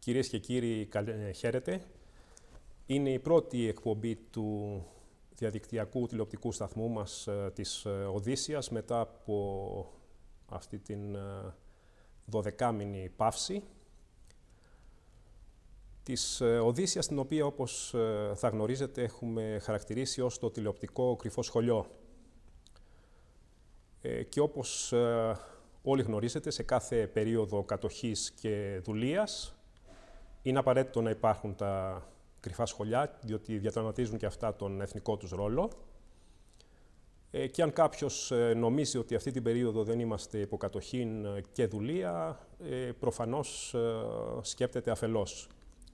Κυρίες και κύριοι, χαίρετε. Είναι η πρώτη εκπομπή του διαδικτυακού τηλεοπτικού σταθμού μας της Οδύσσιας μετά από αυτή την 12μηνη παύση της Οδύσσιας, την οποία, όπως θα γνωρίζετε, έχουμε χαρακτηρίσει ως το τηλεοπτικό κρυφό σχολείο. Και όπως όλοι γνωρίζετε, σε κάθε περίοδο κατοχής και δουλείας είναι απαραίτητο να υπάρχουν τα κρυφά σχολιά, διότι διαδραματίζουν και αυτά τον εθνικό τους ρόλο. Και αν κάποιος νομίζει ότι αυτή την περίοδο δεν είμαστε υποκατοχή και δουλεία, προφανώς σκέπτεται αφελώς.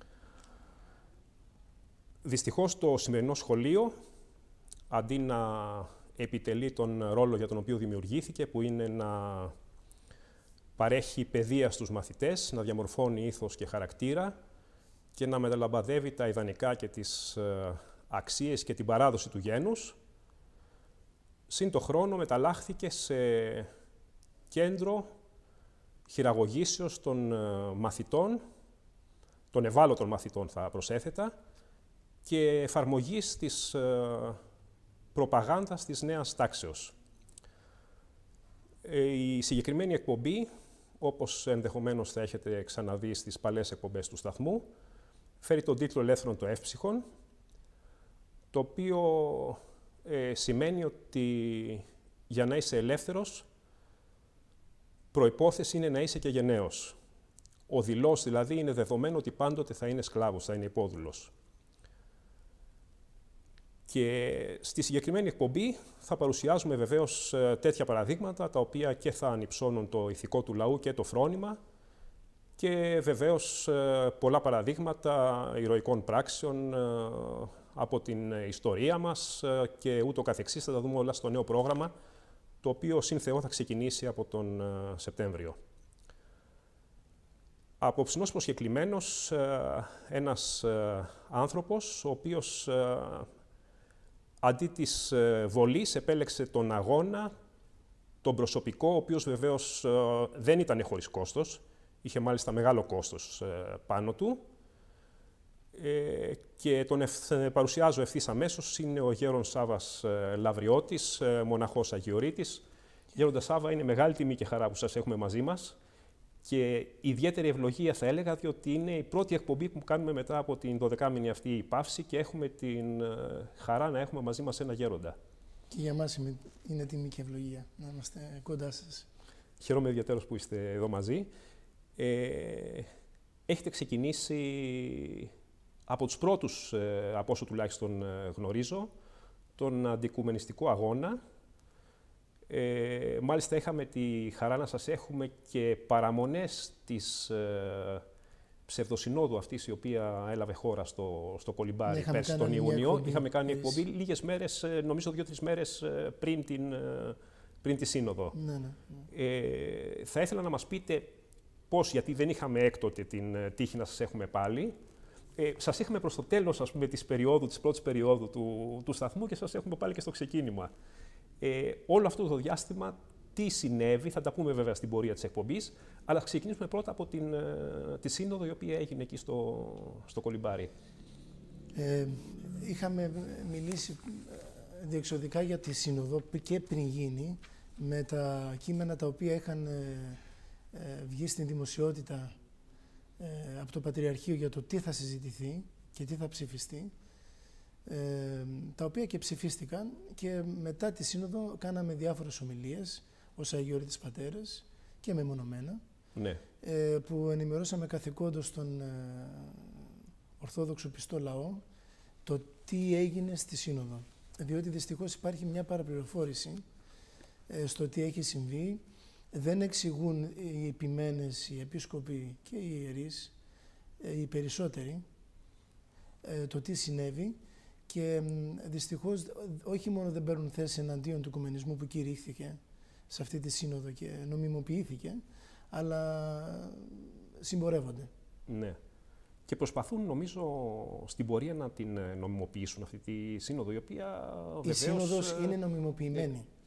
Δυστυχώς το σημερινό σχολείο, αντί να επιτελεί τον ρόλο για τον οποίο δημιουργήθηκε, που είναι να παρέχει παιδεία στους μαθητές, να διαμορφώνει ήθος και χαρακτήρα και να μεταλαμπαδεύει τα ιδανικά και τις αξίες και την παράδοση του γένους, σύν το χρόνο μεταλλάχθηκε σε κέντρο χειραγωγήσεως των μαθητών, των ευάλωτων μαθητών θα προσέθετα, και εφαρμογής της προπαγάνδας της νέας τάξεως. Η συγκεκριμένη εκπομπή, όπως ενδεχομένως θα έχετε ξαναδεί στις παλαιές εκπομπές του σταθμού, φέρει τον τίτλο «Ελεύθερον το εύψυχον», το οποίο σημαίνει ότι για να είσαι ελεύθερος, προϋπόθεση είναι να είσαι και γενναίος. Ο δειλός δηλαδή είναι δεδομένο ότι πάντοτε θα είναι σκλάβος, θα είναι υπόδουλος. Και στη συγκεκριμένη εκπομπή θα παρουσιάζουμε βεβαίως τέτοια παραδείγματα, τα οποία και θα ανυψώνουν το ηθικό του λαού και το φρόνημα, και βεβαίως πολλά παραδείγματα ηρωικών πράξεων από την ιστορία μας και ούτω καθεξής. Θα τα δούμε όλα στο νέο πρόγραμμα, το οποίο σύν Θεό θα ξεκινήσει από τον Σεπτέμβριο. Απόψινός προσκεκλημένος ένας άνθρωπος, ο οποίος αντί της βολής επέλεξε τον αγώνα, τον προσωπικό, ο οποίος βεβαίως δεν ήταν χωρίς κόστος, είχε μάλιστα μεγάλο κόστος πάνω του, και τον παρουσιάζω ευθύς αμέσως. Είναι ο Γέρον Σάββας Λαβριώτης, μοναχός Αγιορείτης. Γέροντα Σάββα, είναι μεγάλη τιμή και χαρά που σας έχουμε μαζί μας και ιδιαίτερη ευλογία, θα έλεγα, διότι είναι η πρώτη εκπομπή που κάνουμε μετά από την 12μηνη αυτή παύση και έχουμε την χαρά να έχουμε μαζί μας ένα γέροντα. Και για μας είναι τιμή και ευλογία να είμαστε κοντά σας. Χαίρομαι ιδιαίτερος που είστε εδώ μαζί. Έχετε ξεκινήσει από τους πρώτους, από όσο τουλάχιστον γνωρίζω, τον αντικουμενιστικό αγώνα. Μάλιστα είχαμε τη χαρά να σας έχουμε και παραμονές της ψευδοσυνόδου αυτής, η οποία έλαβε χώρα στο Κολυμπάρι πέρσι τον Ιούνιο. Είχαμε κάνει εκπομπή λίγες μέρες, νομίζω 2-3 μέρες πριν τη Σύνοδο. Ναι. Θα ήθελα να μας πείτε πώς, γιατί δεν είχαμε έκτοτε την τύχη να σας έχουμε πάλι. Σας είχαμε προς το τέλος, ας πούμε, της πρώτης περίοδου του σταθμού και σας έχουμε πάλι και στο ξεκίνημα. Όλο αυτό το διάστημα τι συνέβη, θα τα πούμε βέβαια στην πορεία της εκπομπής, αλλά ξεκινήσουμε πρώτα από τη σύνοδο η οποία έγινε εκεί στο Κολυμπάρι. Είχαμε μιλήσει διεξοδικά για τη σύνοδο και πριν γίνει, με τα κείμενα τα οποία είχαν βγει στην δημοσιότητα από το Πατριαρχείο για το τι θα συζητηθεί και τι θα ψηφιστεί, τα οποία και ψηφίστηκαν, και μετά τη σύνοδο κάναμε διάφορες ομιλίες ως Αγιορείτης πατέρες και μεμονωμένα, ναι, που ενημερώσαμε καθηκόντως τον Ορθόδοξο πιστό λαό το τι έγινε στη σύνοδο. Διότι δυστυχώς υπάρχει μια παραπληροφόρηση στο τι έχει συμβεί. Δεν εξηγούν οι επιμένες, οι επίσκοποι και οι ιερείς, οι περισσότεροι, το τι συνέβη, και δυστυχώς όχι μόνο δεν παίρνουν θέση εναντίον του οικουμενισμού που κηρύχθηκε σε αυτή τη σύνοδο και νομιμοποιήθηκε, αλλά συμπορεύονται. Ναι. Και προσπαθούν, νομίζω, στην πορεία να την νομιμοποιήσουν αυτή τη σύνοδο, η οποία η σύνοδος είναι νομιμοποιημένη.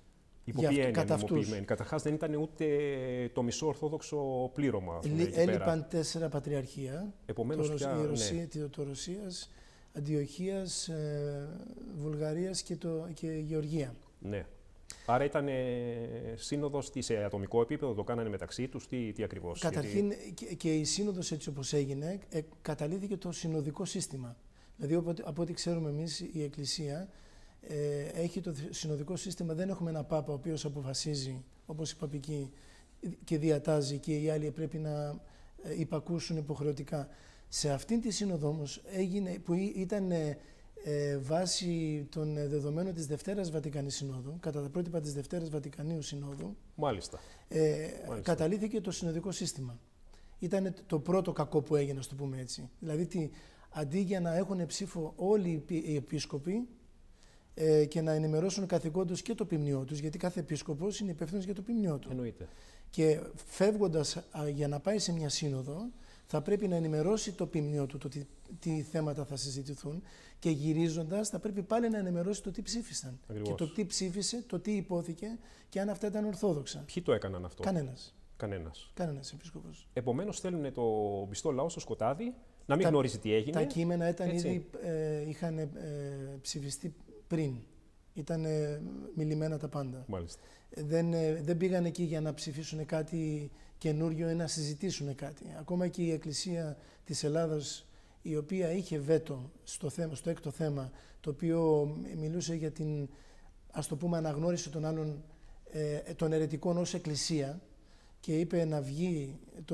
Υπό ποια έννοια νομιμοποιημένοι? Καταρχάς δεν ήταν ούτε το μισό ορθόδοξο πλήρωμα. Έλειπαν 4 πατριαρχία. Επομένως, το Ρωσίας, Αντιοχίας, Βουλγαρίας και Γεωργία. Ναι. Άρα ήταν σύνοδος σε ατομικό επίπεδο, το κάνανε μεταξύ τους, τι ακριβώς? Καταρχήν και η σύνοδος έτσι όπως έγινε, καταλήθηκε το συνοδικό σύστημα. Δηλαδή από ό,τι ξέρουμε εμείς η Εκκλησία έχει το συνοδικό σύστημα, δεν έχουμε ένα Πάπα ο οποίος αποφασίζει όπως η Παπική και διατάζει και οι άλλοι πρέπει να υπακούσουν υποχρεωτικά. Σε αυτήν τη σύνοδο όμως που ήταν βάσει των δεδομένων της Δευτέρας Βατικανής Συνόδου, κατά τα πρότυπα της Δευτέρας Βατικανίου Συνόδου, Μάλιστα. καταλήθηκε το συνοδικό σύστημα. Ήταν το πρώτο κακό που έγινε, να το πούμε έτσι. Δηλαδή, αντί για να έχουν ψήφο όλοι οι επίσκοποι και να ενημερώσουν καθηκόντως και το ποιμνιό τους, γιατί κάθε επίσκοπος είναι υπεύθυνος για το ποιμνιό του. Εννοείται. Και φεύγοντας για να πάει σε μια σύνοδο, θα πρέπει να ενημερώσει το ποιμνιό του, τι θέματα θα συζητηθούν, και γυρίζοντας θα πρέπει πάλι να ενημερώσει το τι ψήφισαν. Ακριβώς. Και το τι ψήφισε, το τι υπόθηκε και αν αυτά ήταν ορθόδοξα. Ποιοι το έκαναν αυτό? Κανένας επίσκοπος. Επομένως θέλουν το πιστό λαό στο σκοτάδι, να μην γνωρίζει τι έγινε. Τα κείμενα είχαν ψηφιστεί πριν. Ήταν μιλημένα τα πάντα. Μάλιστα. Δεν πήγαν εκεί για να ψηφίσουν κάτι καινούριο ή να συζητήσουν κάτι. Ακόμα και η Εκκλησία της Ελλάδας, η οποία είχε βέτο στο έκτο θέμα, το οποίο μιλούσε για την, ας το πούμε, αναγνώριση των άλλων των αιρετικών ως Εκκλησία, και είπε να βγει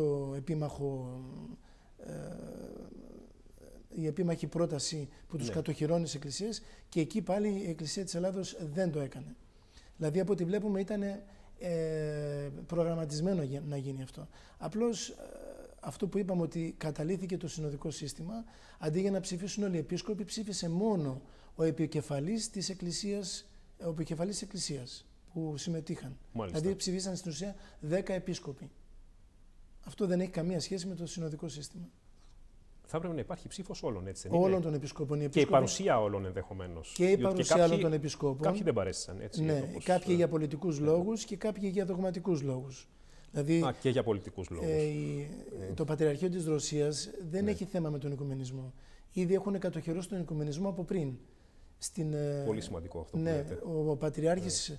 η επίμαχη πρόταση που τους κατοχυρώνει τις εκκλησίες, και εκεί πάλι η Εκκλησία της Ελλάδος δεν το έκανε. Δηλαδή, από ό,τι βλέπουμε, ήταν προγραμματισμένο να γίνει αυτό. Απλώς αυτό που είπαμε, ότι καταλήθηκε το συνοδικό σύστημα, αντί για να ψηφίσουν όλοι οι επίσκοποι, ψήφισε μόνο ο επικεφαλής της Εκκλησίας που συμμετείχαν. Μάλιστα. Δηλαδή ψηφίσαν στην ουσία 10 επίσκοποι. Αυτό δεν έχει καμία σχέση με το συνοδικό σύστημα. Θα έπρεπε να υπάρχει ψήφος όλων, έτσι δεν είναι? Όλων των επισκόπων. Και η παρουσία όλων ενδεχομένως. Και η παρουσία όλων των επισκόπων. Κάποιοι δεν παρέστησαν, έτσι. Ναι, κάποιοι για πολιτικούς λόγους και κάποιοι για δογματικούς λόγους. Δηλαδή, και για πολιτικούς λόγους. Το Πατριαρχείο της Ρωσίας δεν έχει θέμα με τον οικουμενισμό. Ήδη έχουν κατοχυρώσει τον οικουμενισμό από πριν. Πολύ σημαντικό αυτό που λέτε. Ο Πατριάρχης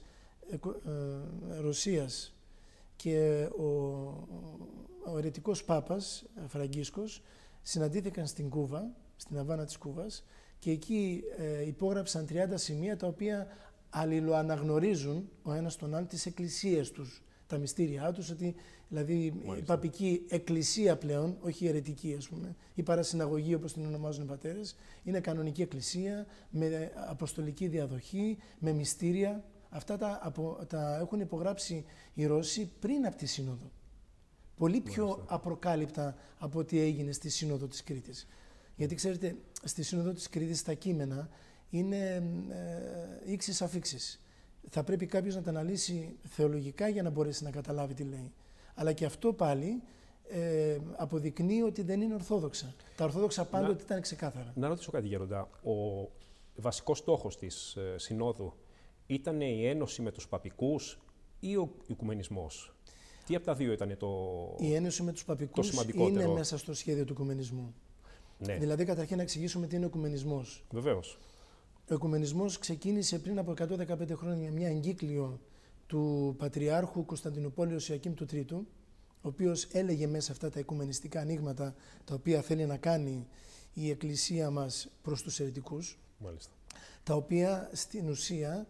Ρωσίας και ο αιρετικός Πάπας Φραγκίσκος συναντήθηκαν στην Κούβα, στην Αβάνα της Κούβας, και εκεί υπόγραψαν 30 σημεία τα οποία αλληλοαναγνωρίζουν ο ένας τον άλλο τις εκκλησίες τους, τα μυστήριά τους, ότι δηλαδή η παπική εκκλησία πλέον, όχι η αιρετική, ας πούμε, η παρασυναγωγή όπως την ονομάζουν οι πατέρες, είναι κανονική εκκλησία με αποστολική διαδοχή, με μυστήρια. Αυτά τα έχουν υπογράψει οι Ρώσοι πριν από τη Σύνοδο. Πολύ πιο απροκάλυπτα από ό,τι έγινε στη Σύνοδο της Κρήτης. Γιατί ξέρετε, στη Σύνοδο της Κρήτης τα κείμενα είναι ήξεις αφήξεις. Θα πρέπει κάποιος να τα αναλύσει θεολογικά για να μπορέσει να καταλάβει τι λέει. Αλλά και αυτό πάλι αποδεικνύει ότι δεν είναι ορθόδοξα. Τα ορθόδοξα πάντοτε ήταν ξεκάθαρα. Να ρωτήσω κάτι, Γέροντα. Ο βασικός στόχος της Συνόδου ήταν η ένωση με τους παπικούς ή ο οικουμενισμός? Τι από τα δύο ήταν η ένωση με τους παπικούς είναι μέσα στο σχέδιο του οικουμενισμού. Ναι. Δηλαδή, καταρχήν να εξηγήσουμε τι είναι ο οικουμενισμός. Βεβαίως. Ο οικουμενισμός ξεκίνησε πριν από 115 χρόνια μια εγκύκλιο του Πατριάρχου Κωνσταντινουπόλεως Ιακήμ του Τρίτου, ο οποίος έλεγε μέσα αυτά τα οικουμενιστικά ανοίγματα τα οποία θέλει να κάνει η Εκκλησία μας προς τους αιρετικούς, Μάλιστα. τα οποία στην ουσία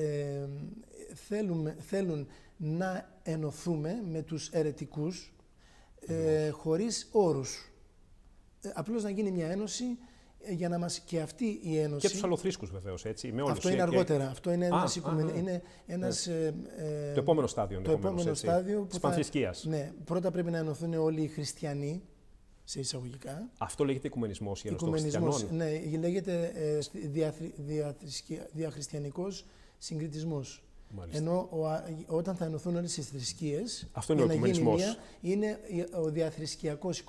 θέλουν να ενωθούμε με τους αιρετικούς χωρίς όρους. Απλώς να γίνει μια ένωση για να μας και αυτή η ένωση... Και τους αλλοθρήσκους βεβαίως, έτσι. Με όλους. Αυτό είναι αργότερα. Αυτό είναι ένας... Το επόμενο στάδιο. Το επόμενο στάδιο της πανθρησκείας. Ναι. Πρώτα πρέπει να ενωθούν όλοι οι χριστιανοί, σε εισαγωγικά. Αυτό λέγεται οικουμενισμός, η ένωση των χριστιανών. Ναι, λέγεται διαχριστιανικός συγκριτισμός. Μάλιστα. Ενώ όταν θα ενωθούν όλες οι θρησκείες, αυτό είναι ο οικουμενισμός. Είναι ο διαθρησκειακός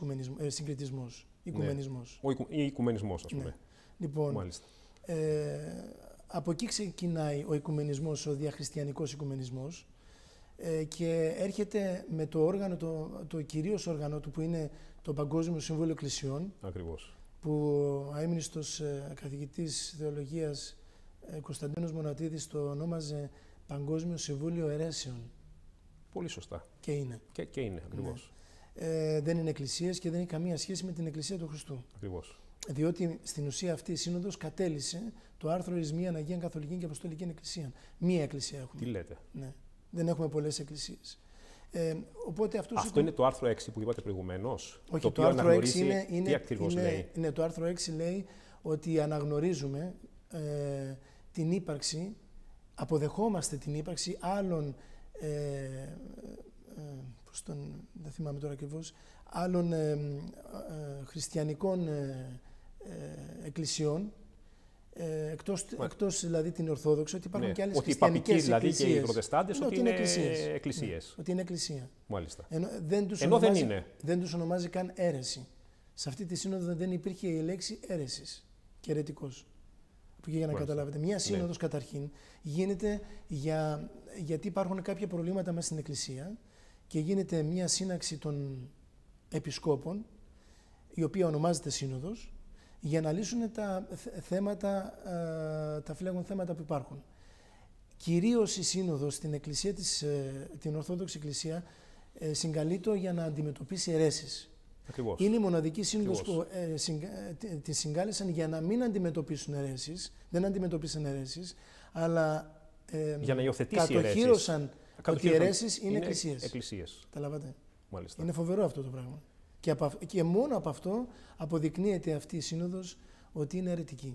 συγκριτισμός. Οικουμενισμός. Ναι. Ή οικουμενισμός, ας πούμε. Ναι. Λοιπόν, από εκεί ξεκινάει ο οικουμενισμός, ο διαχριστιανικός οικουμενισμός, και έρχεται με το όργανο, το κυρίως όργανο του, που είναι το Παγκόσμιο Συμβούλιο Εκκλησιών. Ακριβώς. Που ο αείμνηστος καθηγητής θεολογίας Κωνσταντίνος Μονατίδης το ονόμαζε Παγκόσμιο Συμβούλιο Αιρέσεων. Πολύ σωστά. Και είναι. Και είναι, ακριβώς. Ναι. Δεν είναι εκκλησίες και δεν έχει καμία σχέση με την Εκκλησία του Χριστού. Ακριβώς. Διότι στην ουσία αυτή η σύνοδος κατέλησε το άρθρο εις μίαν Αγίαν Καθολική και Αποστολική Εκκλησία. Μία εκκλησία έχουμε. Τι λέτε. Ναι. Δεν έχουμε πολλές εκκλησίες. Οπότε αυτό είναι το άρθρο 6 που είπατε προηγουμένως. Όχι, το άρθρο 6 είναι, τι ακριβώς λέει. Ναι, το άρθρο 6 λέει ότι αναγνωρίζουμε την ύπαρξη, αποδεχόμαστε την ύπαρξη άλλων, δεν θυμάμαι τώρα ακριβώς, άλλων χριστιανικών εκκλησιών, εκτός δηλαδή την Ορθόδοξη, ότι υπάρχουν και άλλες χριστιανικές εκκλησίες. Δηλαδή και οι Προτεστάντες ότι είναι εκκλησίες. Ναι, ότι είναι εκκλησία. Μάλιστα. Ενώ δεν είναι. Δεν τους ονομάζει καν αίρεση. Σε αυτή τη σύνοδο δεν υπήρχε η λέξη αίρεσης και αιρετικός. Για να καταλάβετε. Μία σύνοδος καταρχήν γίνεται γιατί υπάρχουν κάποια προβλήματα μέσα στην εκκλησία και γίνεται μία σύναξη των επισκόπων, η οποία ονομάζεται σύνοδος, για να λύσουν τα θέματα, τα φλέγον θέματα που υπάρχουν. Κυρίως η σύνοδος στην εκκλησία την Ορθόδοξη Εκκλησία συγκαλείται για να αντιμετωπίσει αιρέσεις. Ακριβώς. Είναι η μοναδική σύνοδος που τη συγκάλεσαν για να μην αντιμετωπίσουν αιρέσεις, δεν αντιμετωπίσαν αιρέσεις, αλλά για να υιοθετήσει κατοχύρωσαν ότι οι αιρέσεις είναι εκκλησίες. Καταλάβατε. Μάλιστα. Είναι φοβερό αυτό το πράγμα. Και μόνο από αυτό αποδεικνύεται αυτή η σύνοδος ότι είναι αιρετική.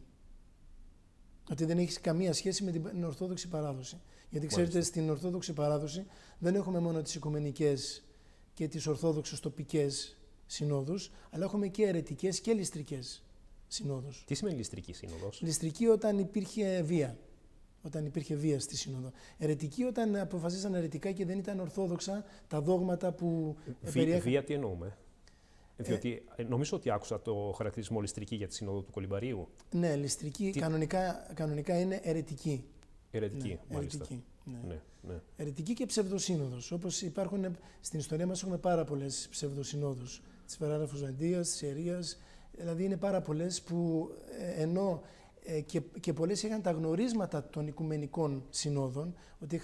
Ότι δεν έχει καμία σχέση με την Ορθόδοξη παράδοση. Γιατί ξέρετε, στην Ορθόδοξη παράδοση δεν έχουμε μόνο τις οικουμενικές και τις Ορθόδοξες τοπικές συνόδους, αλλά έχουμε και αιρετικές και ληστρικές συνόδους. Τι σημαίνει ληστρική σύνοδος? Ληστρική όταν υπήρχε βία. Όταν υπήρχε βία στη σύνοδο. Αιρετική όταν αποφασίσαν αιρετικά και δεν ήταν ορθόδοξα τα δόγματα που περιέχουν. Βία τι εννοούμε? Διότι νομίζω ότι άκουσα το χαρακτηρισμό ληστρική για τη σύνοδο του Κολυμπαρίου. Ναι, ληστρική κανονικά είναι αιρετική. Αιρετική, ναι, μάλιστα. Αιρετική, ναι. Ναι. Αιρετική και ψευδοσύνοδος. Όπως υπάρχουν στην ιστορία μας, έχουμε πάρα πολλές ψευδοσυνόδους. Της Φεράρας Βυζαντίας, της Ιερίας. Δηλαδή είναι πάρα πολλές που ενώ και πολλές είχαν τα γνωρίσματα των οικουμενικών συνόδων, ότι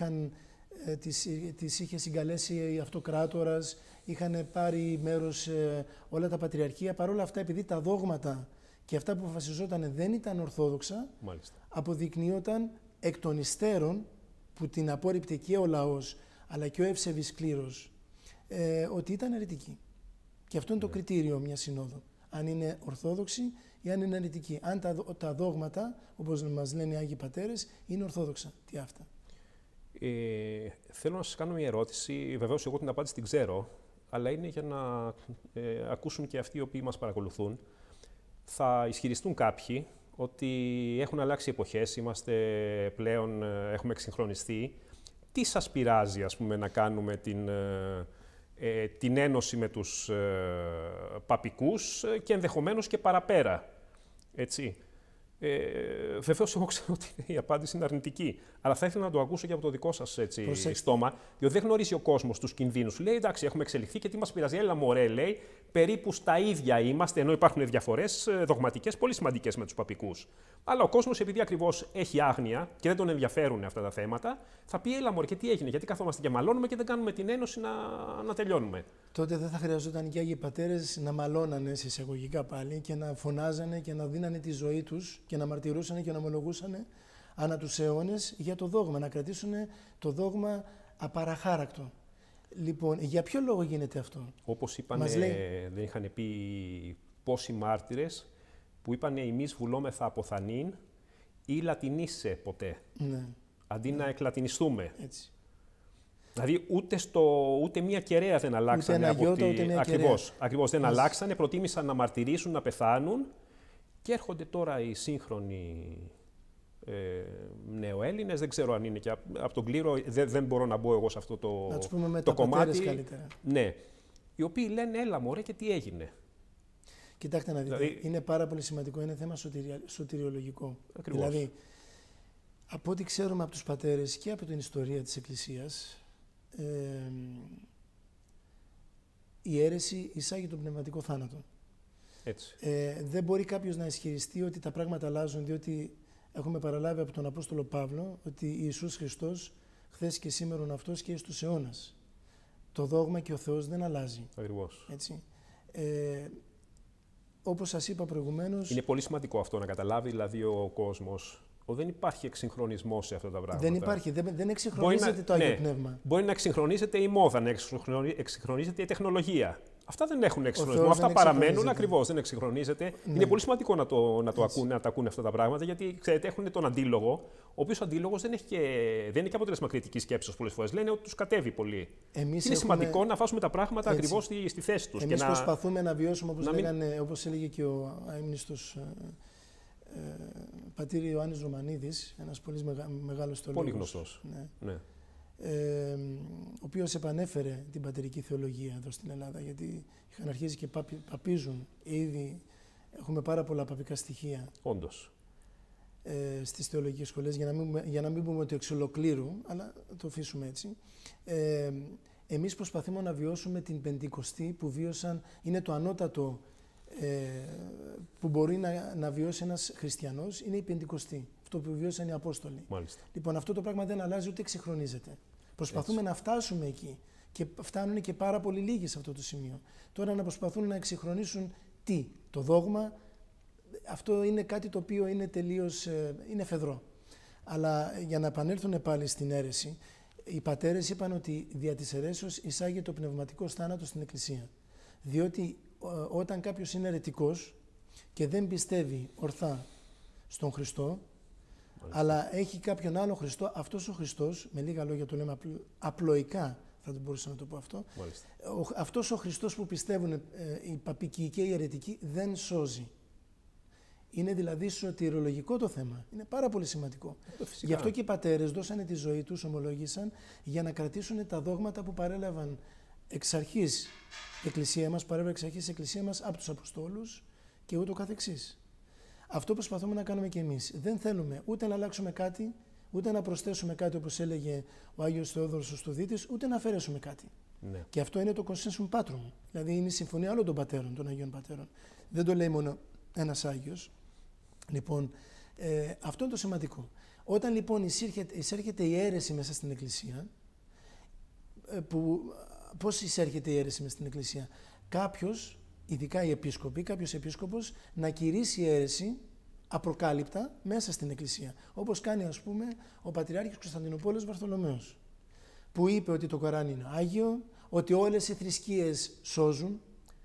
τις είχε συγκαλέσει η αυτοκράτορας, είχαν πάρει μέρος όλα τα πατριαρχία. Παρ' όλα αυτά, επειδή τα δόγματα και αυτά που αποφασιζόταν δεν ήταν ορθόδοξα, μάλιστα, αποδεικνύονταν εκ των υστέρων, που την απόρριπτε και ο λαός, αλλά και ο ευσεβής κλήρος, ότι ήταν αιρετική. Και αυτό είναι το κριτήριο μιας συνόδου. Αν είναι ορθόδοξη ή αν είναι αιρετική. Αν τα δόγματα, όπως μας λένε οι Άγιοι Πατέρες, είναι ορθόδοξα. Τι αυτά. Θέλω να σας κάνω μια ερώτηση. Βεβαίως, εγώ την απάντηση την ξέρω, αλλά είναι για να ακούσουν και αυτοί οι οποίοι μας παρακολουθούν. Θα ισχυριστούν κάποιοι ότι έχουν αλλάξει εποχές, έχουμε εξυγχρονιστεί. Τι σας πειράζει, ας πούμε, να κάνουμε την ένωση με τους παπικούς και ενδεχομένως και παραπέρα, έτσι. Βεβαίως, εγώ ξέρω ότι η απάντηση είναι αρνητική, αλλά θα ήθελα να το ακούσω και από το δικό σας στόμα, διότι δεν γνωρίζει ο κόσμος τους κινδύνους. Λέει, εντάξει, έχουμε εξελιχθεί και τι μας πειράζει. Έλα, μωρέ, λέει, περίπου στα ίδια είμαστε, ενώ υπάρχουν διαφορές δογματικές πολύ σημαντικές με τους παπικούς. Αλλά ο κόσμος, επειδή ακριβώς έχει άγνοια και δεν τον ενδιαφέρουν αυτά τα θέματα, θα πει, έλα, μωρέ, και τι έγινε, γιατί καθόμαστε και μαλώνουμε και δεν κάνουμε την ένωση να τελειώνουμε. Τότε δεν θα χρειαζόταν και οι Άγιοι Πατέρες να μαλώνανε σε εισαγωγικά πάλι και να φωνάζανε και να δίνανε τη ζωή τους και να μαρτυρούσαν και να ομολογούσαν ανά τους αιώνες για το δόγμα, να κρατήσουν το δόγμα απαραχάρακτο. Λοιπόν, για ποιο λόγο γίνεται αυτό? Όπως είπανε, δεν είχαν πει πόσοι μάρτυρες που είπανε «Εμείς βουλόμεθα από θανήν ή λατινίσε ποτέ», ναι, αντί να εκλατινιστούμε. Έτσι. Δηλαδή ούτε μία κεραία δεν αλλάξανε. Ακριβώς, δεν αλλάξανε, προτίμησαν να μαρτυρήσουν, να πεθάνουν και έρχονται τώρα οι σύγχρονοι νεοέλληνες, δεν ξέρω αν είναι και από τον κλήρο, δεν μπορώ να μπω εγώ σε αυτό το κομμάτι. Καλύτερα. Ναι, οι οποίοι λένε έλα μωρέ και τι έγινε. Κοιτάξτε να δείτε, είναι πάρα πολύ σημαντικό, είναι θέμα σωτηριολογικό. Ακριβώς. Δηλαδή, Από ό,τι ξέρουμε από τους πατέρες και από την ιστορία της Εκκλησίας, η αίρεση εισάγει τον πνευματικό θάνατο. Έτσι. Δεν μπορεί κάποιος να ισχυριστεί ότι τα πράγματα αλλάζουν, διότι έχουμε παραλάβει από τον Απόστολο Παύλο ότι Ιησούς Χριστός χθες και σήμερον αυτός και εις τους αιώνας. Το δόγμα και ο Θεός δεν αλλάζει. Ακριβώς. Έτσι. Όπως σας είπα προηγουμένως... Είναι πολύ σημαντικό αυτό να καταλάβει δηλαδή ο κόσμος. Δεν υπάρχει εξυγχρονισμός σε αυτά τα πράγματα. Δεν υπάρχει. Δεν εξυγχρονίζεται το Άγιο Πνεύμα. Μπορεί να εξυγχρονίζεται η μόδα, να εξυγχρονίζεται η τεχνολογία. Αυτά δεν έχουν εξυγχρονισμό. Αυτά παραμένουν ακριβώς. Δεν εξυγχρονίζεται. Ναι. Είναι πολύ σημαντικό να τα ακούνε αυτά τα πράγματα, γιατί ξέρετε, έχουν τον αντίλογο, ο οποίος αντίλογος δεν είναι και αποτέλεσμα κριτικής σκέψης πολλές φορές. Λένε ότι τους κατέβει πολύ. Είναι σημαντικό να βάζουμε τα πράγματα ακριβώς στη θέση τους. Εμείς προσπαθούμε να βιώσουμε, όπως έλεγε και ο αείμνηστος πατήρ Ιωάννης Ρωμανίδης, ένας πολύ μεγάλος θεολόγος. Πολύ γνωστός. Ναι. Ο οποίος επανέφερε την πατερική θεολογία εδώ στην Ελλάδα, γιατί είχαν αρχίσει και παπίζουν. Ήδη έχουμε πάρα πολλά παπικά στοιχεία. Όντως. Στις θεολογικές σχολές, για να μην πούμε ότι εξ ολοκλήρου, αλλά το αφήσουμε έτσι. Εμείς προσπαθούμε να βιώσουμε την Πεντηκοστή που βίωσαν, είναι το ανώτατο που μπορεί να βιώσει ένας χριστιανός, είναι η Πεντηκοστή. Αυτό που βιώσαν οι Απόστολοι. Μάλιστα. Λοιπόν, αυτό το πράγμα δεν αλλάζει ούτε εξυγχρονίζεται. Προσπαθούμε να φτάσουμε εκεί και φτάνουν και πάρα πολύ λίγοι σε αυτό το σημείο. Τώρα να προσπαθούν να εξυγχρονίσουν το δόγμα, αυτό είναι κάτι το οποίο είναι τελείως, είναι φεδρό. Αλλά για να επανέλθουν πάλι στην αίρεση, οι πατέρες είπαν ότι δια της αιρέσεως εισάγεται ο πνευματικός θάνατος στην Εκκλησία. Διότι όταν κάποιος είναι αιρετικός και δεν πιστεύει ορθά στον Χριστό, αλλά έχει κάποιον άλλο Χριστό, αυτός ο Χριστός, με λίγα λόγια το λέμε απλοϊκά, θα μπορούσα να το πω αυτό, αυτός ο Χριστός που πιστεύουν οι παπικοί και οι αιρετικοί δεν σώζει. Είναι δηλαδή σωτηρολογικό το θέμα. Είναι πάρα πολύ σημαντικό. Γι' αυτό και οι πατέρες δώσανε τη ζωή τους, ομολόγησαν, για να κρατήσουν τα δόγματα που παρέλαβαν εξ αρχής η Εκκλησία μας, από τους Αποστόλους και ούτω καθεξής. Αυτό προσπαθούμε να κάνουμε και εμείς. Δεν θέλουμε ούτε να αλλάξουμε κάτι, ούτε να προσθέσουμε κάτι όπως έλεγε ο Άγιος Θεόδωρος ο Στοδίτης, ούτε να αφαιρέσουμε κάτι. Ναι. Και αυτό είναι το consensum patrum. Δηλαδή είναι η συμφωνία όλων των πατέρων, των Αγίων Πατέρων. Δεν το λέει μόνο ένας Άγιος. Λοιπόν, αυτό είναι το σημαντικό. Όταν λοιπόν εισέρχεται η αίρεση μέσα στην Εκκλησία, πώς εισέρχεται η αίρεση μέσα στην Εκκλησία? Κάποιος, ειδικά οι επίσκοποι, κάποιος επίσκοπος να κηρύσει αίρεση απροκάλυπτα μέσα στην Εκκλησία. Όπως κάνει, ας πούμε, ο Πατριάρχης Κωνσταντινούπολης Βαρθολομαίος, που είπε ότι το Κοράνι είναι Άγιο, ότι όλες οι θρησκείες σώζουν,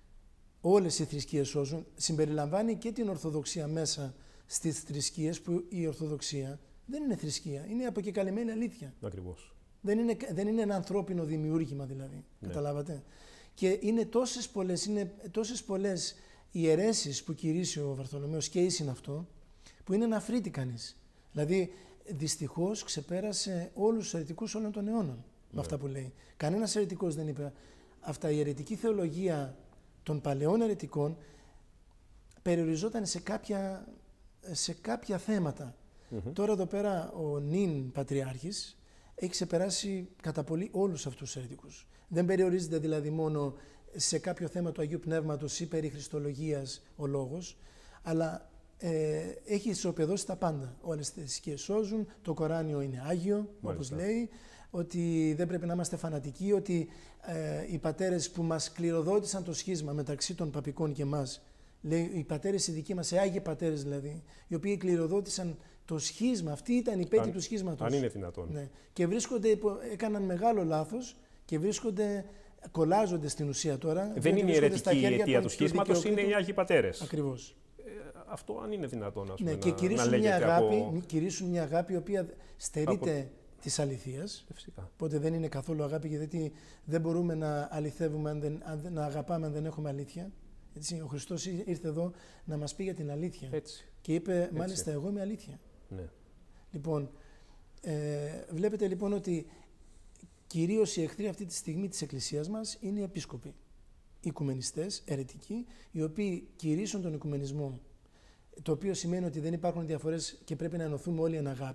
συμπεριλαμβάνει και την Ορθοδοξία μέσα στις θρησκείες, που η Ορθοδοξία δεν είναι θρησκεία, είναι αποκεκαλυμμένη αλήθεια. Ακριβώς. Δεν είναι ένα ανθρώπινο δημιούργημα δηλαδή, καταλάβατε. Και είναι τόσες πολλές οι αιρέσεις που κηρύσσει ο Βαρθολομαίος και ίσιν αυτό, που είναι να φρύτει κανείς. Δηλαδή, δυστυχώς ξεπέρασε όλους τους αιρετικούς όλων των αιώνων με αυτά που λέει. Κανένας αιρετικός δεν είπε αυτά. Η αιρετική θεολογία των παλαιών αιρετικών περιοριζόταν σε κάποια θέματα. Τώρα εδώ πέρα ο νυν Πατριάρχης έχει ξεπεράσει κατά πολύ όλους αυτούς τους αιρετικούς. Δεν περιορίζεται δηλαδή μόνο σε κάποιο θέμα του Αγίου Πνεύματος ή περί Χριστολογίας ο λόγος, αλλά έχει ισοπεδώσει τα πάντα. Όλες τις θρησκείες σώζουν, το Κοράνιο είναι Άγιο, όπως λέει, ότι δεν πρέπει να είμαστε φανατικοί, ότι οι πατέρες που μας κληροδότησαν το σχίσμα μεταξύ των παπικών και εμάς, λέει, οι πατέρες οι δικοί μας, οι Άγιοι πατέρες δηλαδή, οι οποίοι κληροδότησαν το σχίσμα, αυτή ήταν η πέτη του σχίσματος. Αν είναι δυνατόν. Ναι. Και έκαναν μεγάλο λάθος και κολλάζονται στην ουσία τώρα. Δεν είναι η αιρετική η αιτία του σχίσματος, είναι οι Άγιοι Πατέρες. Ακριβώς. Αυτό αν είναι δυνατόν, ας πούμε, και κηρύσουν μια αγάπη η οποία στερείται της αληθείας. Φυσικά. Οπότε δεν είναι καθόλου αγάπη, γιατί δεν μπορούμε να αληθεύουμε, να αγαπάμε αν δεν έχουμε αλήθεια. Έτσι, ο Χριστός ήρθε εδώ να μας πει για την αλήθεια. Έτσι. Και είπε, μάλιστα, εγώ είμαι αλήθεια. Ναι. Λοιπόν, βλέπετε λοιπόν ότι κυρίως οι εχθροί αυτή τη στιγμή της Εκκλησίας μας είναι οι επίσκοποι, οι οικουμενιστές, αιρετικοί, οι οποίοι κηρύσσουν τον οικουμενισμό, το οποίο σημαίνει ότι δεν υπάρχουν διαφορές και πρέπει να ενωθούμε όλοι εν αγάπη.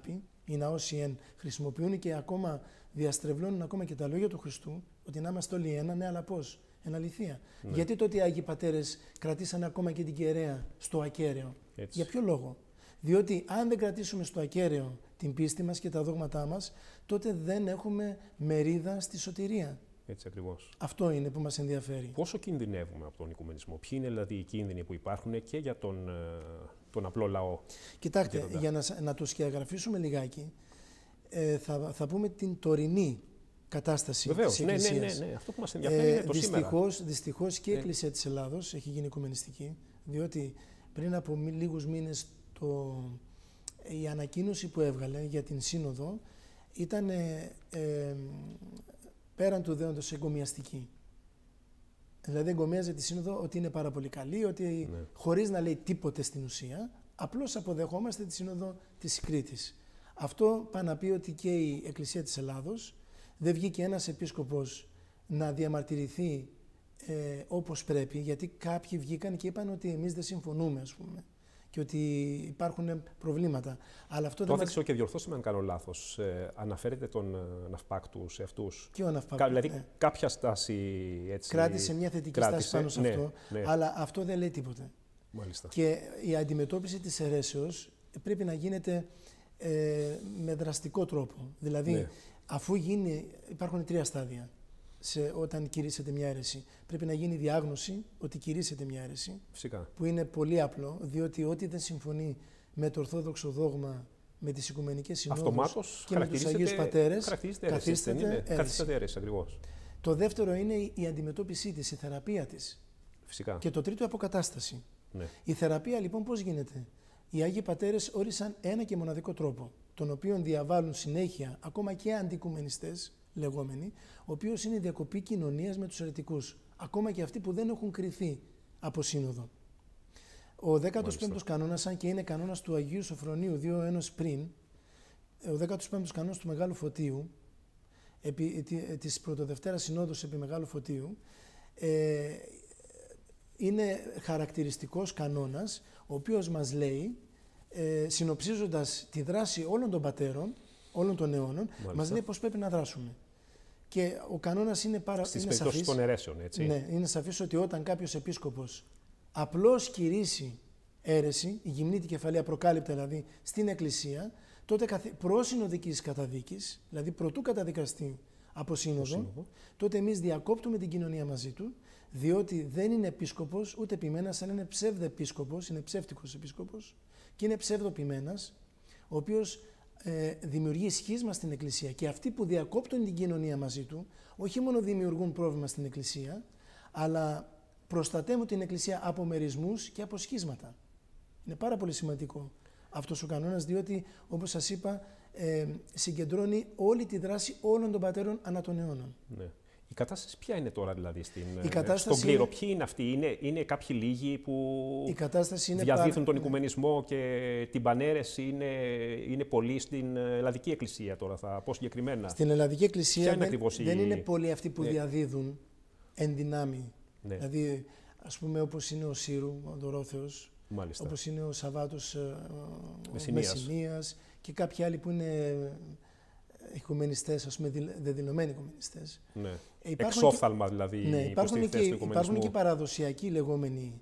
οι ναόσοι εν, χρησιμοποιούν και ακόμα διαστρεβλώνουν ακόμα και τα λόγια του Χριστού, ότι να είμαστε όλοι ένα, ναι, αλλά πώς, εν αληθεία. Ναι. Γιατί τότε οι Άγιοι Πατέρες κρατήσαν ακόμα και την κεραία στο ακέραιο? Έτσι. Για ποιο λόγο? Διότι αν δεν κρατήσουμε στο ακέραιο την πίστη μας και τα δόγματά μας, τότε δεν έχουμε μερίδα στη σωτηρία. Έτσι ακριβώς. Αυτό είναι που μας ενδιαφέρει. Πόσο κινδυνεύουμε από τον οικουμενισμό? Ποιοι είναι δηλαδή οι κίνδυνοι που υπάρχουν και για τον απλό λαό? Κοιτάξτε, για να το σκιαγραφίσουμε λιγάκι, θα πούμε την τωρινή κατάσταση της Εκκλησίας. Ναι. Αυτό που μας ενδιαφέρει είναι το σήμερα. Δυστυχώς και η Εκκλησία της Ελλάδος έχει γίνει οικουμενιστική, διότι πριν από λίγους μήνες η ανακοίνωση που έβγαλε για την Σύνοδο ήταν πέραν του δέοντος εγκομιαστική. Δηλαδή εγκομιάζει τη Σύνοδο ότι είναι πάρα πολύ καλή, ότι χωρίς να λέει τίποτε στην ουσία, απλώς αποδεχόμαστε τη Σύνοδο της Κρήτης. Αυτό πάει να πει ότι και η Εκκλησία της Ελλάδος δεν βγήκε ένας επίσκοπος να διαμαρτυρηθεί όπως πρέπει, γιατί κάποιοι βγήκαν και είπαν ότι εμείς δεν συμφωνούμε, ας πούμε, και ότι υπάρχουν προβλήματα. Αλλά αυτό το έδειξε και διορθώστε με αν κάνω λάθος. Αναφέρεται τον Ναυπάκτου σε αυτούς. Και ο Ναυπάκτου. Δηλαδή κάποια στάση έτσι. Κράτησε μια θετική στάση πάνω σε αυτό, αλλά αυτό δεν λέει τίποτε. Μάλιστα. Και η αντιμετώπιση της αιρέσεως πρέπει να γίνεται με δραστικό τρόπο. Δηλαδή, αφού υπάρχουν 3 στάδια όταν κηρύσσεται μια αίρεση. Πρέπει να γίνει διάγνωση ότι κηρύσσεται μια αίρεση. Φυσικά. Που είναι πολύ απλό, διότι ό,τι δεν συμφωνεί με το ορθόδοξο δόγμα, με τις Οικουμενικές Συνόδους και με τους Αγίους Πατέρες, καθίσταται αίρεση ακριβώς. Το δεύτερο είναι η αντιμετώπιση της, η θεραπεία της. Φυσικά. Και το τρίτο, η αποκατάσταση. Ναι. Η θεραπεία λοιπόν πώς γίνεται? Οι Άγιοι Πατέρες όρισαν ένα και μοναδικό τρόπο, τον οποίο διαβάλλουν συνέχεια ακόμα και αντικουμενιστές λεγόμενοι, ο οποίος είναι η διακοπή κοινωνίας με τους αιρετικούς, ακόμα και αυτοί που δεν έχουν κριθεί από σύνοδο. Ο 15ος κανόνας, σαν και είναι κανόνας του Αγίου Σοφρονίου 2 αιώνες πριν, ο 15ος κανόνας του Μεγάλου Φωτίου, της Πρωτοδευτέρας Συνόδους επί Μεγάλου Φωτίου, είναι χαρακτηριστικός κανόνας, ο οποίος μας λέει, συνοψίζοντας τη δράση όλων των πατέρων, όλων των αιώνων, μας λέει πώς πρέπει να δράσουμε. Και ο κανόνας είναι στις περιπτώσεις των αιρέσεων, έτσι. Ναι, είναι σαφής ότι όταν κάποιος επίσκοπος απλώς κηρύσει αίρεση, η γυμνή κεφαλαία προκάλυπτα δηλαδή στην Εκκλησία, τότε προς συνοδικής καταδίκης, δηλαδή προτού καταδικαστεί από σύνοδο, τότε εμείς διακόπτουμε την κοινωνία μαζί του, διότι δεν είναι επίσκοπος ούτε ποιμένας, αλλά είναι ψευδεπίσκοπος, είναι ψεύτικος επίσκοπος και είναι ψευδοποιημένας, ο οποίος δημιουργεί σχίσμα στην Εκκλησία. Και αυτοί που διακόπτουν την κοινωνία μαζί του, όχι μόνο δημιουργούν πρόβλημα στην Εκκλησία, αλλά προστατεύουν την Εκκλησία από μερισμούς και από σχίσματα. Είναι πάρα πολύ σημαντικό αυτός ο κανόνας, διότι, όπως σας είπα, συγκεντρώνει όλη τη δράση όλων των πατέρων ανά των αιώνων. Ναι. Η κατάσταση ποια είναι τώρα δηλαδή στον κλήρο? Ποιοι είναι αυτοί? Είναι κάποιοι λίγοι που διαδίδουν τον οικουμενισμό και την παναίρεση? Είναι πολλοί στην Ελλαδική Εκκλησία τώρα? Θα πω συγκεκριμένα. Στην Ελλαδική Εκκλησία δεν είναι πολλοί αυτοί που διαδίδουν εν δυνάμει. Ναι. Δηλαδή, ας πούμε, όπως είναι ο Σύρου, ο Δωρόθεος, όπως είναι ο Σαββάτος Μεσσηνίας και κάποιοι άλλοι που είναι οικουμενιστές, ας πούμε, δεδηλωμένοι οικουμενιστές. Ναι. Εξόφθαλμα δηλαδή. Ναι, υπάρχουν και παραδοσιακοί λεγόμενοι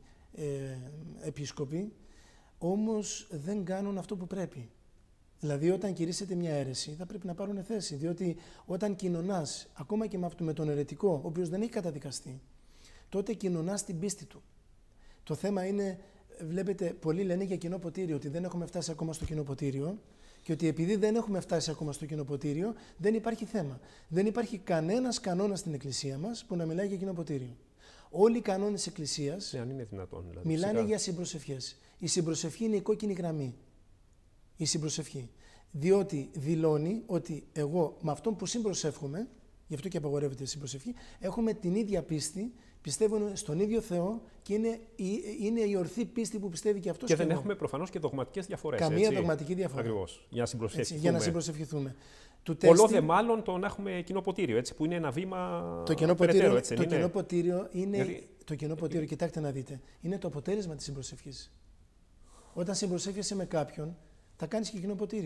επίσκοποι, όμως δεν κάνουν αυτό που πρέπει. Δηλαδή, όταν κηρύσσεται μια αίρεση, θα πρέπει να πάρουν θέση. Διότι όταν κοινωνάς, ακόμα και με τον αιρετικό, ο οποίος δεν έχει καταδικαστεί, τότε κοινωνάς την πίστη του. Το θέμα είναι, βλέπετε, πολλοί λένε για κοινό ποτήριο, ότι δεν έχουμε φτάσει ακόμα στο κοινό ποτήριο. Και ότι επειδή δεν έχουμε φτάσει ακόμα στο κοινό ποτήριο, δεν υπάρχει θέμα. Δεν υπάρχει κανένας κανόνας στην Εκκλησία μας που να μιλάει για κοινό ποτήριο. Όλοι οι κανόνες της Εκκλησίας μιλάνε για συμπροσευχές. Η συμπροσευχή είναι η κόκκινη γραμμή. Η συμπροσευχή. Διότι δηλώνει ότι εγώ με αυτόν που συμπροσεύχομαι, γι' αυτό και απαγορεύεται η συμπροσευχή, έχουμε την ίδια πίστη, πιστεύουν στον ίδιο Θεό και είναι η ορθή πίστη που πιστεύει και αυτός. Και δεν έχουμε προφανώς και δογματικές διαφορές. Καμία δογματική διαφορά. Ακριβώς. Για να συμπροσευχηθούμε. Πολλό δε μάλλον το να έχουμε κοινό ποτήριο, έτσι, που είναι ένα βήμα. Το κοινό ποτήριο είναι. Το κοινό ποτήριο, κοιτάξτε να δείτε, είναι το αποτέλεσμα της συμπροσευχής. Όταν συμπροσεύχεσαι με κάποιον, θα κάνεις και κοινό ποτήριο.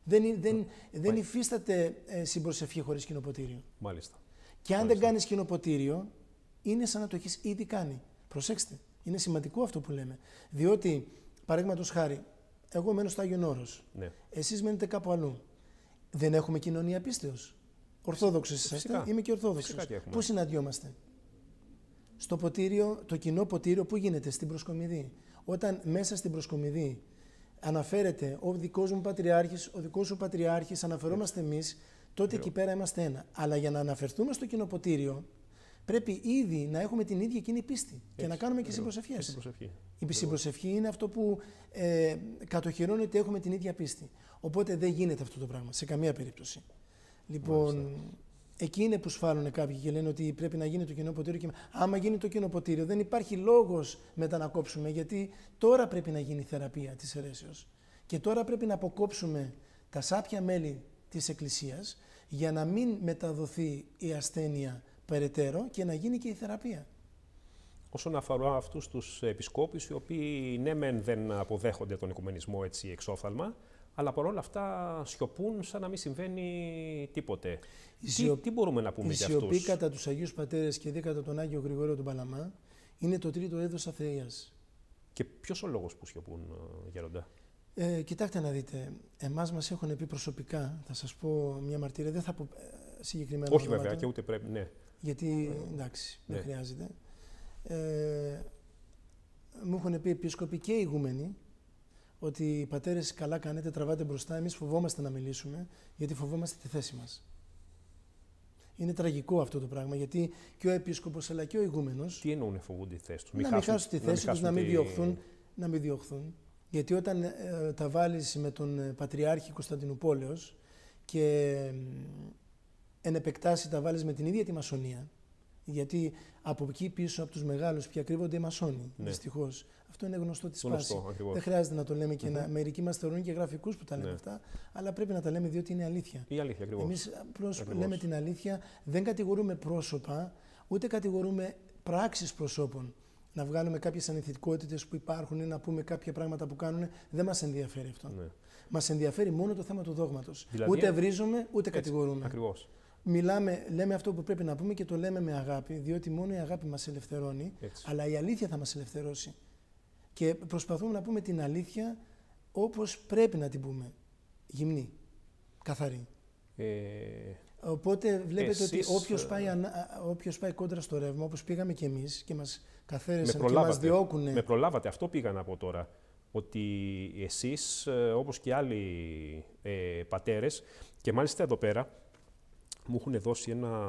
Δεν υφίσταται συμπροσευχή χωρίς κοινοποτήριο. Μάλιστα. Και αν δεν κάνεις κοινοποτήριο, είναι σαν να το έχεις ήδη κάνει. Προσέξτε, είναι σημαντικό αυτό που λέμε. Διότι, παραδείγματος χάρη, εγώ μένω στο Άγιον Όρος. Ναι. Εσείς μένετε κάπου αλλού. Δεν έχουμε κοινωνία πίστεως. Ορθόδοξος είσαστε, είμαι και Ορθόδοξος. Πού συναντιόμαστε? Στο ποτήριο, το κοινό ποτήριο, πού γίνεται? Στην Προσκομιδή. Όταν μέσα στην Προσκομιδή αναφέρεται ο δικός μου πατριάρχης, ο δικός σου πατριάρχης, αναφερόμαστε εμείς, τότε εκεί πέρα είμαστε ένα. Αλλά για να αναφερθούμε στο κοινό ποτήριο, πρέπει ήδη να έχουμε την ίδια εκείνη πίστη και να κάνουμε και συμπροσευχές. Η συμπροσευχή είναι αυτό που κατοχυρώνει ότι έχουμε την ίδια πίστη. Οπότε δεν γίνεται αυτό το πράγμα σε καμία περίπτωση. Λοιπόν, εκεί είναι που σφάλουν κάποιοι και λένε ότι πρέπει να γίνει το κοινό ποτήριο. Και άμα γίνει το κοινό ποτήριο, δεν υπάρχει λόγος μετά να κόψουμε, γιατί τώρα πρέπει να γίνει η θεραπεία της αιρέσεως. Και τώρα πρέπει να αποκόψουμε τα σάπια μέλη της Εκκλησίας για να μην μεταδοθεί η ασθένεια περαιτέρω και να γίνει και η θεραπεία. Όσον αφορά αυτούς τους επισκόπους, οι οποίοι ναι μεν δεν αποδέχονται τον οικουμενισμό έτσι εξόφθαλμα, αλλά παρόλα αυτά σιωπούν σαν να μην συμβαίνει τίποτε. Τι μπορούμε να πούμε για αυτούς? Η σιωπή κατά τους Αγίους Πατέρες και δι' κατά τον Άγιο Γρηγόριο τον Παλαμά είναι το τρίτο είδος αθείας. Και ποιος ο λόγος που σιωπούν, Γέροντα? Κοιτάξτε να δείτε, εμάς μας έχουν πει προσωπικά, θα σας πω μια μαρτυρία, δεν θα πω συγκεκριμένα. Όχι βέβαια και ούτε πρέπει, ναι. Γιατί εντάξει, δεν χρειάζεται. Μου έχουν πει επίσκοποι και ηγούμενοι ότι οι πατέρες καλά κάνετε, τραβάτε μπροστά, εμείς φοβόμαστε να μιλήσουμε, γιατί φοβόμαστε τη θέση μας. Είναι τραγικό αυτό το πράγμα, γιατί και ο επίσκοπος αλλά και ο ηγούμενος... Τι εννοούν φοβούνται τη θέση τους? Να μην χάσουν τη θέση τους, να μην διωχθούν. Γιατί όταν τα βάλεις με τον Πατριάρχη Κωνσταντινουπόλεως και εν επεκτάσει τα βάλεις με την ίδια τη μασονία, γιατί από εκεί πίσω, από τους μεγάλους, πια κρύβονται οι μασόνοι, δυστυχώς. Αυτό είναι γνωστό τη σπάση. Δεν χρειάζεται να το λέμε και μερικοί μας θεωρούν και γραφικούς που τα λέμε αυτά, αλλά πρέπει να τα λέμε διότι είναι αλήθεια. Η αλήθεια, ακριβώς. Εμείς απλώς λέμε την αλήθεια, δεν κατηγορούμε πρόσωπα, ούτε κατηγορούμε πράξεις προσώπων. Να βγάλουμε κάποιες ανηθικότητες που υπάρχουν ή να πούμε κάποια πράγματα που κάνουν, δεν μας ενδιαφέρει αυτό. Ναι. Μας ενδιαφέρει μόνο το θέμα του δόγματος. Δηλαδή, ούτε βρίζουμε, ούτε κατηγορούμε. Ακριβώς. Λέμε αυτό που πρέπει να πούμε και το λέμε με αγάπη, διότι μόνο η αγάπη μας ελευθερώνει, αλλά η αλήθεια θα μας ελευθερώσει. Και προσπαθούμε να πούμε την αλήθεια όπως πρέπει να την πούμε. Γυμνή, καθαρή. Οπότε βλέπετε ότι όποιος πάει κόντρα στο ρεύμα, όπως πήγαμε κι εμείς και μας καθαίρεσαν και μας διώκουνε. Με προλάβατε, αυτό πήγα να πω τώρα. Ότι εσείς, όπως και άλλοι πατέρες, και μάλιστα εδώ πέρα, μου έχουν δώσει ένα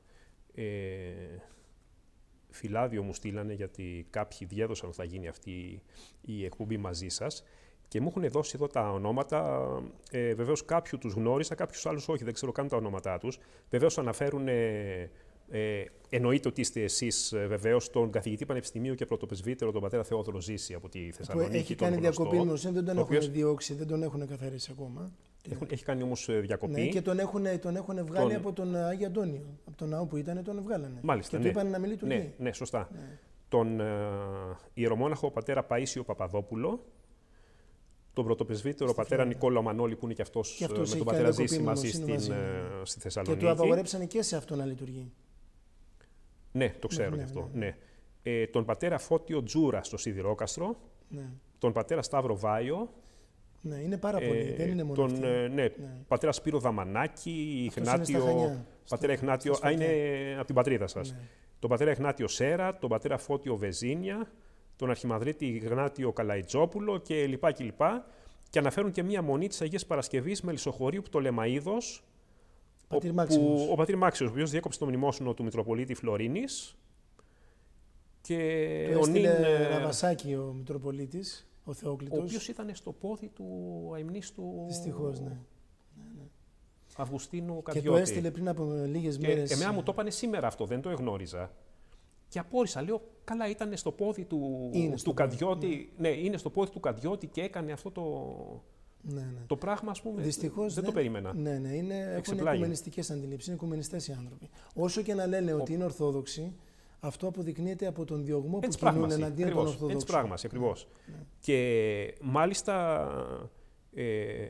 φυλάδιο, μου στείλανε, γιατί κάποιοι διέδωσαν ότι θα γίνει αυτή η εκπομπή μαζί σας. Και μου έχουν δώσει εδώ τα ονόματα. Βεβαίως κάποιους τους γνώρισα, κάποιους άλλους όχι, δεν ξέρω καν τα ονόματά τους. Βεβαίως αναφέρουν, εννοείται ότι είστε εσείς βεβαίως, τον καθηγητή πανεπιστημίου και πρωτοπρεσβύτερο, τον πατέρα Θεόδωρο Ζήση από τη Θεσσαλονίκη. Έχει κάνει διακοπή γνωστή, δεν τον έχουν διώξει, δεν τον έχουν καθαρίσει ακόμα. Έχει κάνει όμως διακοπή. Ναι, και τον έχουν βγάλει από τον Άγιο Αντώνιο. Από τον ναό που ήταν, τον βγάλανε. Μάλιστα. Και του είπαν να μιλεί του Λί. Ναι, σωστά. Ναι. Τον ιερομόναχο πατέρα Παΐσιο Παπαδόπουλο, τον πρωτοπρεσβύτερο πατέρα Νικόλαο Μανώλη, που είναι και αυτός με τον πατέρα Ζήση μαζί στη Θεσσαλονίκη. Και του απαγορέψανε και σε αυτό να λειτουργεί. Ναι, το ξέρω γι' αυτό. Ναι. Τον πατέρα Φώτιο Τζούρα στο Σιδηρόκαστρο. Ναι. Τον πατέρα Σταύρο Βάιο. Ναι, είναι πάρα πολλοί, δεν είναι μόνο αυτοί. Πατέρα Σπύρο Δαμανάκη, Ιχνάτιο. Πατέρα Ιχνάτιο, είναι από την πατρίδα σας. Ναι. Τον πατέρα Ιχνάτιο Σέρα, τον πατέρα Φώτιο Βεζίνια, τον αρχιμανδρίτη Γνάτιο Καλαϊτζόπουλο και λοιπά και λοιπά. Και αναφέρουν και μία μονή της Αγίας Παρασκευής Μελισσοχωρίου Πτολεμαΐδος, ο πατήρ Μάξιος, ο οποίος διέκοψε το μνημόσυνο του Μητροπολίτη Φλωρίνης. Και του έστειλε Ραβασάκη ο Μητροπολίτης, ο Θεόκλητος. Ο οποίος ήταν στο πόδι του αημνίστου. Δυστυχώς, ναι. Αυγουστίνου Καδιώτη. Και το έστειλε πριν από λίγες μέρες. Εμένα μου το είπανε σήμερα αυτό, δεν το εγνώριζα. Και απόρρισα, λέω, καλά, ήταν στο πόδι του Καδιώτη. Ναι, είναι στο πόδι του Καδιώτη και έκανε αυτό το πράγμα, ας πούμε. Δυστυχώς δεν το περίμενα. Ναι, έχουν οικουμενιστικές αντιλήψεις, είναι οικουμενιστές οι άνθρωποι. Όσο και να λένε ότι είναι Ορθόδοξοι, αυτό αποδεικνύεται από τον διωγμό που κινούν εναντίον των Ορθοδόξων. Έτσι πράγματι, ακριβώς. Και μάλιστα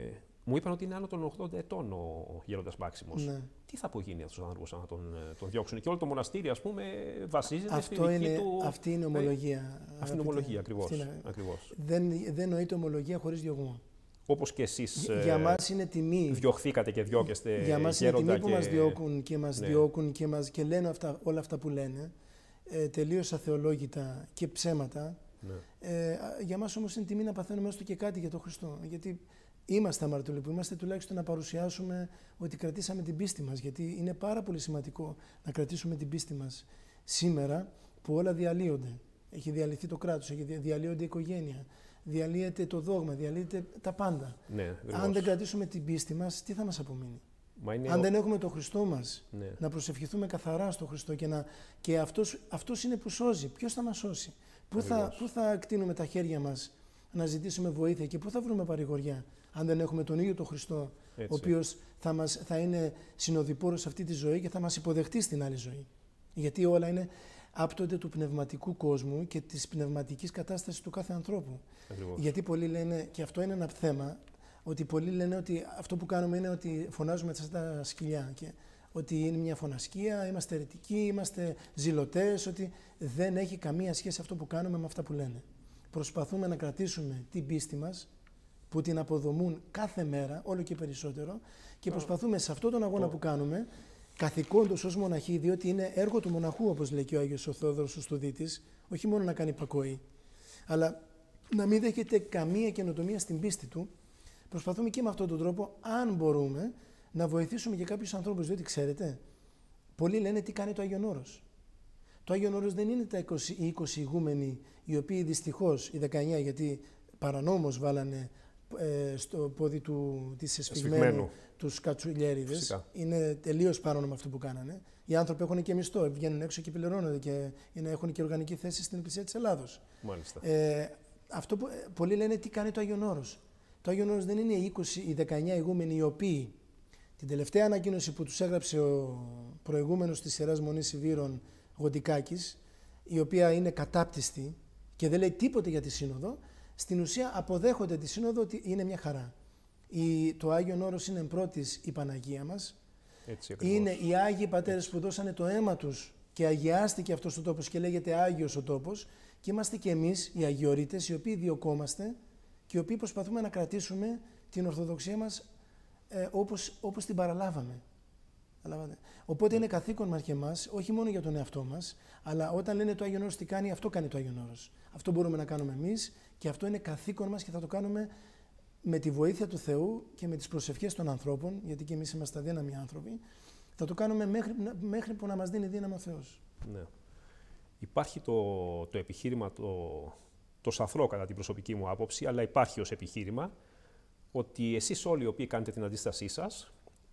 Μου είπαν ότι είναι άνω των 80 ετών ο Γέροντας Μάξιμος. Ναι. Τι θα απογίνει αυτούς τους άνθρωπους να τον διώξουν? Και όλο το μοναστήρι, ας πούμε, βασίζεται στη δική του... Αυτή είναι ομολογία. Αυτή είναι ομολογία, ακριβώς. Δεν νοείται ομολογία χωρίς διωγμό. Όπως και εσείς για μας είναι τιμή. Διωχθήκατε και διώκεστε. Για μας είναι τιμή που μας διώκουν και μας διώκουν και λένε όλα αυτά που λένε, τελείως αθεολόγητα και ψέματα. Ναι. Για μας όμως είναι τιμή να παθαίνουμε έστω και κάτι για τον Χριστό. Γιατί είμαστε αμαρτωλοί που είμαστε, τουλάχιστον να παρουσιάσουμε ότι κρατήσαμε την πίστη μας. Γιατί είναι πάρα πολύ σημαντικό να κρατήσουμε την πίστη μας σήμερα που όλα διαλύονται. Έχει διαλυθεί το κράτος, διαλύονται η οικογένεια, διαλύεται το δόγμα, διαλύεται τα πάντα. Ναι, αν δεν κρατήσουμε την πίστη μας, τι θα μας απομείνει? Αν δεν έχουμε τον Χριστό μας, να προσευχηθούμε καθαρά στον Χριστό και αυτός είναι που σώζει. Ποιος θα μας σώσει? Πού θα κτείνουμε τα χέρια μας να ζητήσουμε βοήθεια και πού θα βρούμε παρηγοριά? Αν δεν έχουμε τον ίδιο τον Χριστό, ο οποίος θα είναι συνοδοιπόρος σε αυτή τη ζωή και θα μας υποδεχτεί στην άλλη ζωή. Γιατί όλα είναι άπτονται του πνευματικού κόσμου και της πνευματικής κατάστασης του κάθε ανθρώπου. Ακριβώς. Γιατί πολλοί λένε, και αυτό είναι ένα θέμα, ότι πολλοί λένε ότι αυτό που κάνουμε είναι ότι φωνάζουμε σαν τα σκυλιά και ότι είναι μια φωνασκία, είμαστε αιρετικοί, είμαστε ζηλωτές, ότι δεν έχει καμία σχέση αυτό που κάνουμε με αυτά που λένε. Προσπαθούμε να κρατήσουμε την πίστη μας, που την αποδομούν κάθε μέρα, όλο και περισσότερο, και προσπαθούμε σε αυτόν τον αγώνα που κάνουμε, καθηκόντως ως μοναχοί, διότι είναι έργο του μοναχού, όπως λέει και ο Άγιος ο Θεόδωρος ο Στουδίτης, όχι μόνο να κάνει υπακοή, αλλά να μην δέχεται καμία καινοτομία στην πίστη του. Προσπαθούμε και με αυτόν τον τρόπο, αν μπορούμε, να βοηθήσουμε και κάποιους ανθρώπους, διότι ξέρετε, πολλοί λένε τι κάνει το Άγιον Όρος. Το Άγιον Όρος δεν είναι τα 20 ηγούμενοι, οι οποίοι δυστυχώς, οι 19, γιατί παρανόμως βάλανε στο πόδι της εσφυγμένου τους κατσουλιέριδες. Φυσικά. Είναι τελείως παράνομο αυτό που κάνανε. Οι άνθρωποι έχουν και μισθό, βγαίνουν έξω και πληρώνονται και έχουν και οργανική θέση στην Εκκλησία της Ελλάδος. Μάλιστα. Αυτό που πολλοί λένε τι κάνει το Άγιον Όρος. Το Άγιον Όρος δεν είναι οι 19 ηγούμενοι οι οποίοι την τελευταία ανακοίνωση που τους έγραψε ο προηγούμενος της Ιεράς Μονής Ιβύρων Γοντικάκης, η οποία είναι κατάπτυστη και δεν λέει τίποτε για τη Σύνοδο, στην ουσία αποδέχονται τη Σύνοδο ότι είναι μια χαρά. Το Άγιον Όρος είναι πρώτης η Παναγία μας. Είναι οι Άγιοι Πατέρες που δώσανε το αίμα τους και αγιάστηκε αυτός ο τόπος και λέγεται Άγιος ο τόπος, και είμαστε και εμείς οι Αγιορείτες, οι οποίοι διωκόμαστε και οι οποίοι προσπαθούμε να κρατήσουμε την Ορθοδοξία μας όπως την παραλάβαμε. Οπότε είναι καθήκον μας και εμάς, όχι μόνο για τον εαυτό μας, αλλά όταν λένε το Άγιον Όρος τι κάνει, αυτό κάνει το Άγιον Όρος. Αυτό μπορούμε να κάνουμε εμείς και αυτό είναι καθήκον μας και θα το κάνουμε με τη βοήθεια του Θεού και με τις προσευχές των ανθρώπων, γιατί και εμείς είμαστε αδύναμοι άνθρωποι. Θα το κάνουμε μέχρι που να μας δίνει δύναμη ο Θεός. Ναι. Υπάρχει το επιχείρημα, το σαθρό κατά την προσωπική μου άποψη, αλλά υπάρχει ως επιχείρημα ότι εσείς όλοι οι οποίοι κάνετε την αντίστασή σας,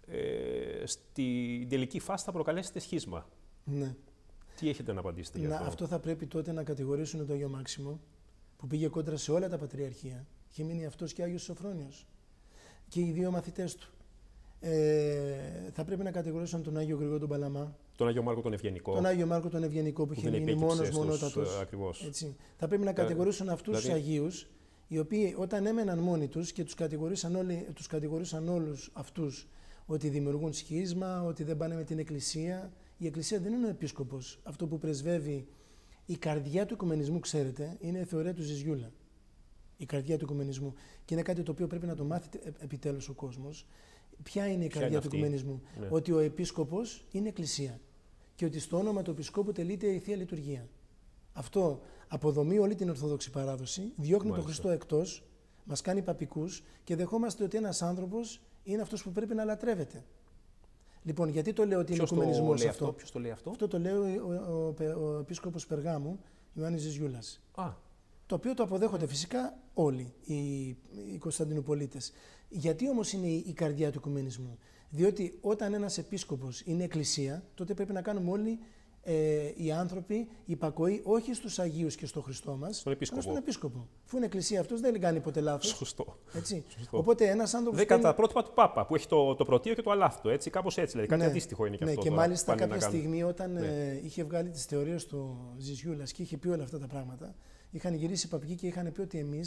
στην τελική φάση θα προκαλέσετε σχίσμα. Ναι. Τι έχετε να απαντήσετε γι' αυτό? Αυτό θα πρέπει τότε να κατηγορήσουν τον Άγιο Μάξιμο, που πήγε κόντρα σε όλα τα πατριαρχία. Είχε μείνει αυτός και ο Άγιος Σοφρόνιος και οι δύο μαθητές του. Θα πρέπει να κατηγορήσουν τον Άγιο Γρηγόριο τον Παλαμά. Τον Άγιο Μάρκο τον Ευγενικό. Τον Άγιο Μάρκο τον Ευγενικό που είχε μείνει μόνος, μονότατος. Ακριβώς. Θα πρέπει να κατηγορήσουν αυτούς τους Αγίους, οι οποίοι όταν έμεναν μόνοι τους και τους κατηγορούσαν όλους αυτούς ότι δημιουργούν σχίσμα, ότι δεν πάνε με την Εκκλησία. Η Εκκλησία δεν είναι ο επίσκοπος. Αυτό που πρεσβεύει η καρδιά του οικουμενισμού, ξέρετε, είναι η θεωρία του Ζιζιούλα. Η καρδιά του οικουμενισμού. Και είναι κάτι το οποίο πρέπει να το μάθει επιτέλους ο κόσμος. Ποια είναι η καρδιά του οικουμενισμού? Ναι. Ότι ο επίσκοπος είναι Εκκλησία. Και ότι στο όνομα του επισκόπου τελείται η Θεία Λειτουργία. Αυτό αποδομεί όλη την Ορθόδοξη παράδοση, διώχνει τον Χριστό εκτός, μας κάνει παπικούς και δεχόμαστε ότι ένας άνθρωπος είναι αυτός που πρέπει να λατρεύεται. Λοιπόν, γιατί το λέω ότι είναι οικουμενισμός αυτό? Ποιος το λέει αυτό? Αυτό το λέει ο επίσκοπος Περγάμου, Ιωάννης Ζιζιούλας. Το οποίο το αποδέχονται φυσικά όλοι οι Κωνσταντινουπολίτες. Γιατί όμως είναι η καρδιά του οικουμενισμού? Διότι όταν ένας επίσκοπος είναι Εκκλησία, τότε πρέπει να κάνουμε όλοι οι άνθρωποι υπακοή όχι στους Αγίους και στο Χριστό μας, αλλά στον επίσκοπο. Αφού είναι Εκκλησία αυτός, δεν κάνει ποτέ λάθος. Σωστό. Έτσι. Οπότε ένας άνθρωπος. Δεν κατά τα πρότυπα του Πάπα, που έχει το πρωτείο και το αλάθητο. Έτσι, κάπως έτσι. Δηλαδή, κάτι αντίστοιχο είναι και αυτό. Και μάλιστα κάποια στιγμή, όταν είχε βγάλει τις θεωρίες του Ζιζιούλας και είχε πει όλα αυτά τα πράγματα, είχαν γυρίσει οι παπικοί και είχαν πει ότι εμείς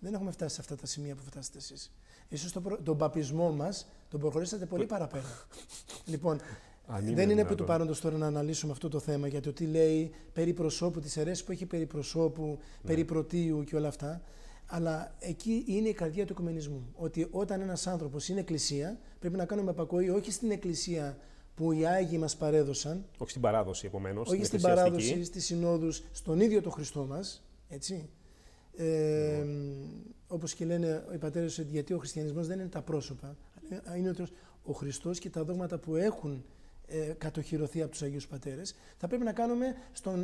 Δεν έχουμε φτάσει σε αυτά τα σημεία που φτάσετε εσείς. Ίσως τον παπισμό μας τον προχωρήσατε πολύ παραπέρα. Λοιπόν, δεν είναι επί του παρόντος τώρα να αναλύσουμε αυτό το θέμα για το τι λέει περί προσώπου, τις αιρέσεις που έχει περί προσώπου, περί πρωτείου και όλα αυτά. Αλλά εκεί είναι η καρδιά του οικουμενισμού. Ότι όταν ένας άνθρωπος είναι εκκλησία, πρέπει να κάνουμε επακοή όχι στην εκκλησία που οι Άγιοι μας παρέδωσαν. Όχι στην παράδοση, επομένως. Όχι στην παράδοση, στις συνόδους, στον ίδιο τον Χριστό μας. Έτσι. Όπως και λένε οι πατέρες, γιατί ο χριστιανισμός δεν είναι τα πρόσωπα. Είναι ο Χριστός και τα δόγματα που έχουν κατοχυρωθεί από τους Αγίους Πατέρες. Θα πρέπει να κάνουμε στον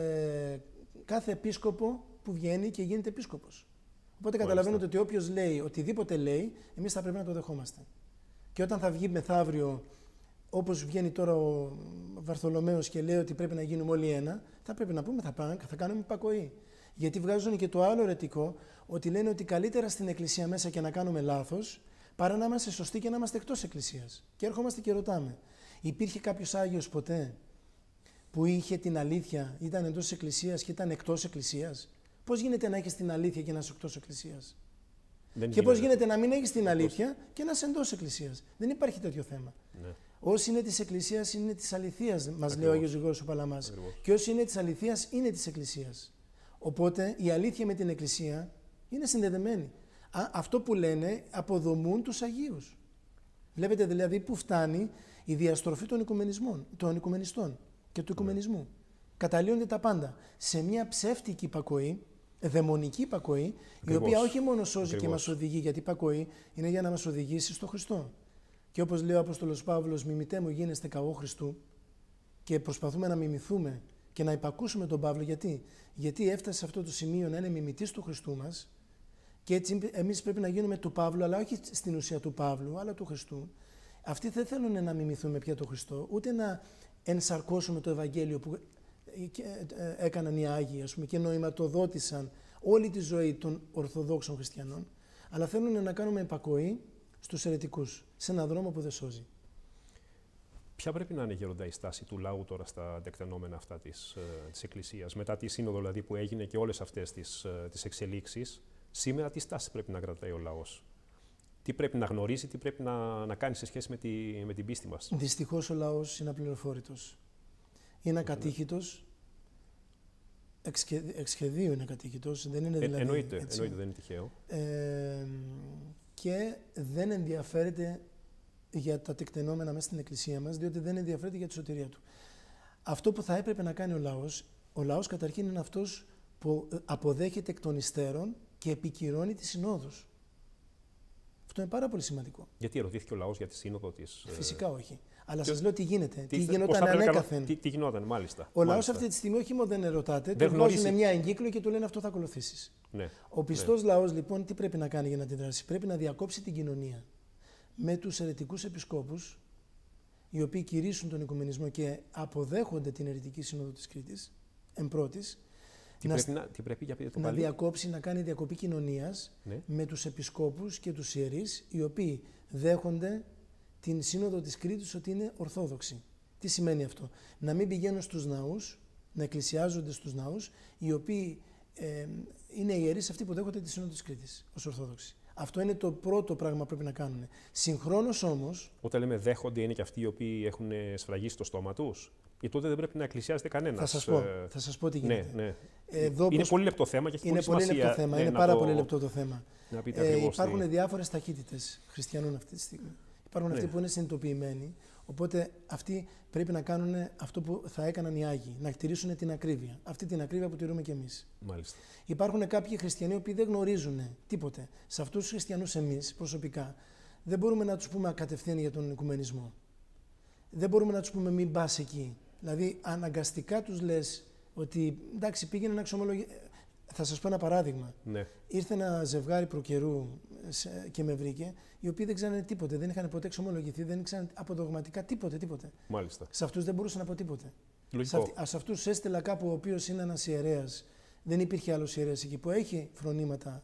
κάθε επίσκοπο που βγαίνει και γίνεται επίσκοπος. Οπότε καταλαβαίνετε ότι όποιος λέει οτιδήποτε λέει, εμείς θα πρέπει να το δεχόμαστε. Και όταν θα βγει μεθαύριο, όπως βγαίνει τώρα ο Βαρθολομαίος και λέει ότι πρέπει να γίνουμε όλοι ένα, θα πρέπει να πούμε θα κάνουμε υπακοή. Γιατί βγάζουν και το άλλο αιρετικό, ότι λένε ότι καλύτερα στην εκκλησία μέσα και να κάνουμε λάθος, παρά να είμαστε σωστοί και να είμαστε εκτός εκκλησίας. Και έρχομαστε και ρωτάμε, υπήρχε κάποιος Άγιος ποτέ που είχε την αλήθεια, ήταν εντός της εκκλησίας και ήταν εκτός εκκλησίας? Πώς γίνεται να έχεις την αλήθεια και να είσαι εκτός εκκλησίας? Και πώς γίνεται να μην έχεις την αλήθεια και να είσαι εντός εκκλησίας? Δεν υπάρχει τέτοιο θέμα. Ναι. Όσοι είναι της εκκλησίας είναι της αληθείας, μας λέει ο Άγιος Γρηγόρης ο Παλαμάς. Και όσοι είναι της αληθείας είναι της εκκλησίας. Οπότε η αλήθεια με την εκκλησία είναι συνδεδεμένη. Αυτό που λένε αποδομούν τους Αγίους. Βλέπετε δηλαδή που φτάνει η διαστροφή των οικουμενιστών και του οικουμενισμού. Καταλύονται τα πάντα σε μια ψεύτικη υπακοή, δαιμονική υπακοή, η οποία όχι μόνο σώζει και μας οδηγεί, γιατί η υπακοή είναι για να μας οδηγήσει στο Χριστό. Και όπως λέει ο Απόστολος Παύλος, μιμητέ μου γίνεστε καγώ Χριστού, και προσπαθούμε να μιμηθούμε και να υπακούσουμε τον Παύλο. Γιατί έφτασε σε αυτό το σημείο να είναι μιμητής του Χριστού μας, και έτσι εμείς πρέπει να γίνουμε του Παύλου, αλλά όχι στην ουσία του Παύλου, αλλά του Χριστού. Αυτοί δεν θέλουν να μιμηθούμε πια τον Χριστό, ούτε να ενσαρκώσουμε το Ευαγγέλιο που έκαναν οι Άγιοι, ας πούμε, και νοηματοδότησαν όλη τη ζωή των Ορθοδόξων Χριστιανών, αλλά θέλουν να κάνουμε υπακοή στους αιρετικούς, σε έναν δρόμο που δεν σώζει. Ποια πρέπει να είναι, Γέροντα, η στάση του λαού τώρα στα τεκτενόμενα αυτά της Εκκλησίας, μετά τη σύνοδο δηλαδή που έγινε και όλες αυτές τις εξελίξεις? Σήμερα τι στάση πρέπει να κρατάει ο λαός? Τι πρέπει να γνωρίζει, τι πρέπει να κάνει σε σχέση με την πίστη μας? Δυστυχώς ο λαός είναι απληροφόρητος. Είναι ακατήχητος, εξ σχεδίου είναι ακατήχητος, δεν είναι δηλαδή... Εννοείται, δεν είναι τυχαίο. Και δεν ενδιαφέρεται για τα τεκτενόμενα μέσα στην Εκκλησία μας, διότι δεν ενδιαφέρεται για τη σωτηρία του. Αυτό που θα έπρεπε να κάνει ο λαός καταρχήν είναι αυτός που αποδέχεται εκ των υστέρων και επικυρώνει τις συνόδους. Αυτό είναι πάρα πολύ σημαντικό. Γιατί ερωτήθηκε ο λαός για τη σύνοδο της? Φυσικά όχι. Αλλά σας λέω τι γίνεται. Τι γινόταν ανέκαθεν. Τι γινόταν, μάλιστα. Ο λαός αυτή τη στιγμή όχι μόνο δεν ερωτάται, του βγάζουν μια εγκύκλιο και του λένε αυτό θα ακολουθήσεις. Ναι. Ο πιστός λαός λοιπόν τι πρέπει να κάνει για να αντιδράσει? Πρέπει να διακόψει την κοινωνία με τους αιρετικούς επισκόπους, οι οποίοι κηρύσσουν τον οικουμενισμό και αποδέχονται την αιρετική σύνοδο της Κρήτης, εμπρότης. Να διακόψει, να κάνει διακοπή κοινωνίας με τους επισκόπους και τους ιερείς, οι οποίοι δέχονται την σύνοδο της Κρήτης ότι είναι ορθόδοξη. Τι σημαίνει αυτό? Να μην πηγαίνουν στους ναούς, να εκκλησιάζονται στους ναούς, οι οποίοι είναι ιερείς αυτοί που δέχονται τη σύνοδο της Κρήτης ως ορθόδοξη. Αυτό είναι το πρώτο πράγμα που πρέπει να κάνουν. Συγχρόνως όμως... Όταν λέμε δέχονται, είναι και αυτοί οι οποίοι έχουν σφραγίσει το στόμα τους? Γιατί τότε δεν πρέπει να εκκλησιάζεται κανένας. Θα σας πω τι γίνεται. Ναι. Είναι πολύ λεπτό θέμα και έχει πολύ σημασία. Είναι πολύ λεπτό θέμα. Είναι πάρα πολύ λεπτό το θέμα. Να πείτε ακριβώς υπάρχουν διάφορες ταχύτητες χριστιανών αυτή τη στιγμή. Υπάρχουν αυτοί που είναι συνειδητοποιημένοι. Οπότε αυτοί πρέπει να κάνουν αυτό που θα έκαναν οι Άγιοι. Να κτηρίσουν την ακρίβεια. Αυτή την ακρίβεια που τηρούμε κι εμείς. Μάλιστα. Υπάρχουν κάποιοι χριστιανοί που δεν γνωρίζουν τίποτε. Σε αυτούς τους χριστιανούς εμείς προσωπικά δεν μπορούμε να τους πούμε κατευθείαν για τον οικουμενισμό. Δεν μπορούμε να τους πούμε μην πας εκεί. Δηλαδή αναγκαστικά τους λες ότι εντάξει πήγαινε να ξομολογήσει. Θα σας πω ένα παράδειγμα. Ναι. Ήρθε ένα ζευγάρι προκαιρού και με βρήκε, οι οποίοι δεν ξέρανε τίποτε, δεν είχαν ποτέ εξομολογηθεί, δεν ήξεραν αποδογματικά τίποτε. Μάλιστα. Σε αυτούς δεν μπορούσα να πω τίποτε. Σε αυτούς έστειλα κάπου ο οποίος είναι ένας ιερέας, δεν υπήρχε άλλος ιερέας εκεί, που έχει φρονήματα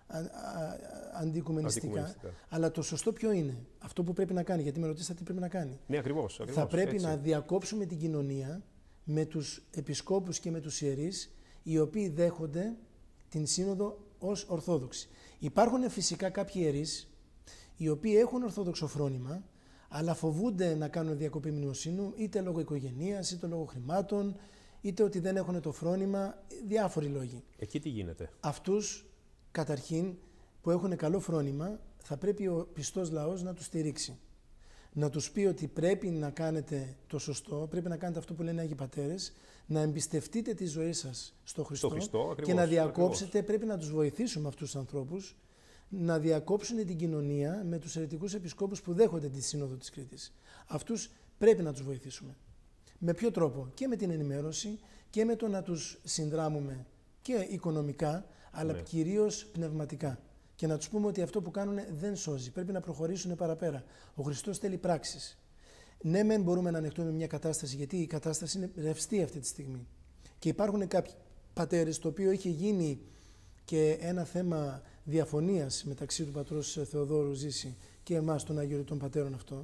αντικουμενιστικά. Αλλά το σωστό ποιο είναι? Αυτό που πρέπει να κάνει, γιατί με ρωτήσατε τι πρέπει να κάνει. Ναι, ακριβώς. Θα πρέπει να διακόψουμε την κοινωνία με τους επισκόπους και με τους ιερείς, οι οποίοι δέχονται την σύνοδο ως Ορθόδοξοι. Υπάρχουν φυσικά κάποιοι ιερείς οι οποίοι έχουν Ορθόδοξο φρόνημα, αλλά φοβούνται να κάνουν διακοπή μνημοσύνου, είτε λόγω οικογενείας, είτε λόγω χρημάτων, είτε ότι δεν έχουν το φρόνημα, διάφοροι λόγοι. Εκεί τι γίνεται? Αυτούς, καταρχήν, που έχουν καλό φρόνημα, θα πρέπει ο πιστός λαός να τους στηρίξει. Να τους πει ότι πρέπει να κάνετε το σωστό, πρέπει να κάνετε αυτό που λένε οι Άγιοι Πατέρες, να εμπιστευτείτε τη ζωή σας στο Χριστό, ακριβώς, και να διακόψετε, ακριβώς. πρέπει να τους βοηθήσουμε αυτούς τους ανθρώπους, να διακόψουν την κοινωνία με τους αιρετικούς επισκόπους που δέχονται τη Σύνοδο της Κρήτης. Αυτούς πρέπει να τους βοηθήσουμε. Με ποιο τρόπο? Και με την ενημέρωση και με το να τους συνδράμουμε και οικονομικά, αλλά κυρίως πνευματικά. Και να τους πούμε ότι αυτό που κάνουν δεν σώζει. Πρέπει να προχωρήσουν παραπέρα. Ο Χριστός θέλει πράξεις. Ναι, μεν μπορούμε να ανεχτούμε μια κατάσταση, γιατί η κατάσταση είναι ρευστή αυτή τη στιγμή. Και υπάρχουν κάποιοι πατέρες, το οποίο είχε γίνει και ένα θέμα διαφωνίας μεταξύ του πατρός Θεοδόρου Ζήση και εμάς των Αγιοριτών Πατέρων αυτό.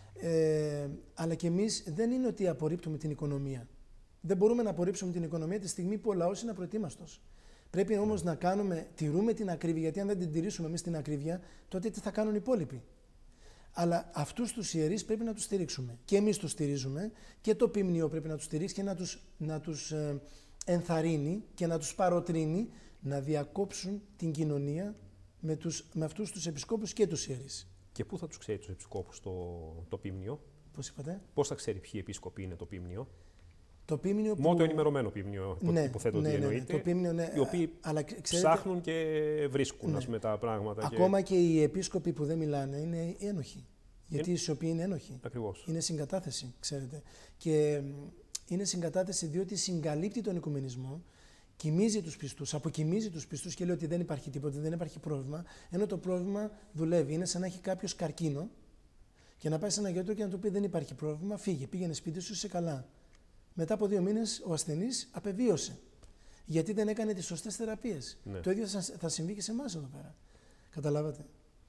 Αλλά και εμείς δεν είναι ότι απορρίπτουμε την οικονομία. Δεν μπορούμε να απορρίψουμε την οικονομία τη στιγμή που ο λαός είναι απροετοίμαστος. Πρέπει όμως να τηρούμε την ακρίβεια, γιατί αν δεν την τηρήσουμε εμείς την ακρίβεια, τότε τι θα κάνουν οι υπόλοιποι? Αλλά αυτούς τους ιερείς πρέπει να τους στηρίξουμε. Και εμείς τους στηρίζουμε και το Ποιμνίο πρέπει να τους στηρίξει και να τους ενθαρρύνει και να τους παροτρύνει να διακόψουν την κοινωνία με αυτούς τους επισκόπους και τους ιερείς. Και πού θα τους ξέρει τους επισκόπους το Ποιμνίο? Πώς είπατε? Πώς θα ξέρει ποιοι επίσκοποι είναι το Ποιμνίο? Το Ποιμνίο Μόνο το ενημερωμένο Ποιμνίο, υποθέτω ότι εννοείται. Το Ποιμνίο, οι οποίοι ψάχνουν και βρίσκουν τα πράγματα. Ακόμα και οι επίσκοποι που δεν μιλάνε είναι ένοχοι. Γιατί οι σιωπή είναι ένοχοι. Ακριβώς. Είναι συγκατάθεση, ξέρετε. Και είναι συγκατάθεση διότι συγκαλύπτει τον οικουμενισμό, κοιμίζει τους πιστούς, αποκοιμίζει τους πιστούς και λέει ότι δεν υπάρχει τίποτα, δεν υπάρχει πρόβλημα, ενώ το πρόβλημα δουλεύει. Είναι σαν να έχει κάποιος καρκίνο και να πάει σε ένα γιατρό και να του πει δεν υπάρχει πρόβλημα, φύγε, πήγαινε σπίτι σου, είσαι καλά. Μετά από 2 μήνες ο ασθενής απεβίωσε. Γιατί δεν έκανε τις σωστές θεραπείες. Ναι. Το ίδιο θα συμβεί και σε εμάς εδώ πέρα. Καταλάβατε?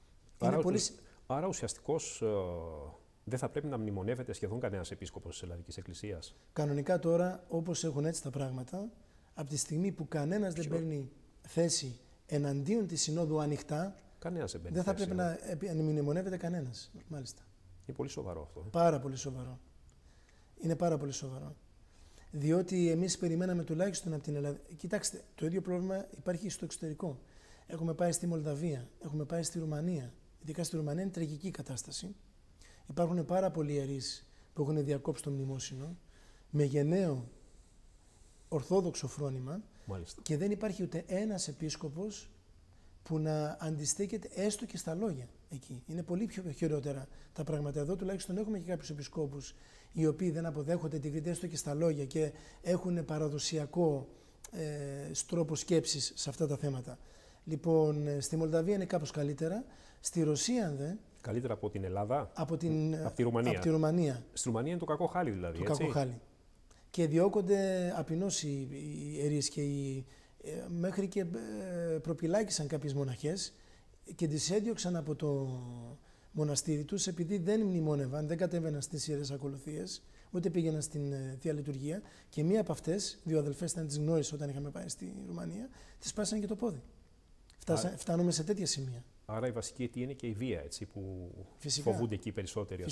Άρα ουσιαστικώς δεν θα πρέπει να μνημονεύεται σχεδόν κανένας επίσκοπος της Ελλαδικής Εκκλησίας. Κανονικά τώρα, όπως έχουν έτσι τα πράγματα, από τη στιγμή που κανένας δεν παίρνει θέση εναντίον της Συνόδου ανοιχτά, δεν θα πρέπει να μνημονεύεται κανένας. Μάλιστα. Είναι πολύ σοβαρό αυτό. Πάρα πολύ σοβαρό. Είναι πάρα πολύ σοβαρό. Διότι εμείς περιμέναμε τουλάχιστον από την Ελλάδα. Κοιτάξτε, το ίδιο πρόβλημα υπάρχει στο εξωτερικό. Έχουμε πάει στη Μολδαβία, έχουμε πάει στη Ρουμανία. Ειδικά στη Ρουμανία είναι τραγική κατάσταση. Υπάρχουν πάρα πολλοί ιερείς που έχουν διακόψει το μνημόσυνο με γενναίο ορθόδοξο φρόνημα. Μάλιστα. Και δεν υπάρχει ούτε ένας επίσκοπος που να αντιστέκεται έστω και στα λόγια εκεί. Είναι πολύ πιο χειρότερα τα πράγματα. Εδώ τουλάχιστον έχουμε και κάποιους επισκόπους οι οποίοι δεν αποδέχονται την Κρήτη έστω και στα λόγια και έχουν παραδοσιακό τρόπο σκέψης σε αυτά τα θέματα. Λοιπόν, στη Μολδαβία είναι κάπως καλύτερα. Στη Ρωσία δεν. Καλύτερα από την Ελλάδα? Από τη Ρουμανία. Στη Ρουμανία είναι το κακό χάλι δηλαδή, το κακό χάλι. Και διώκονται απεινώς οι ιερείς και μέχρι και προπυλάκησαν κάποιες μοναχές και τις έδιωξαν από το μοναστήρι τους επειδή δεν μνημόνευαν, δεν κατέβαιναν στις ιερές ακολουθίες, ούτε πήγαιναν στην Θεία Λειτουργία και μία από αυτές, 2 αδελφές ήταν, τις γνώρισα όταν είχαμε πάει στη Ρουμανία, τις πάσανε και το πόδι. Φτάνουμε σε τέτοια σημεία. Άρα η βασική αιτία είναι και η βία, έτσι, που φυσικά, φοβούνται εκεί οι περισσότεροι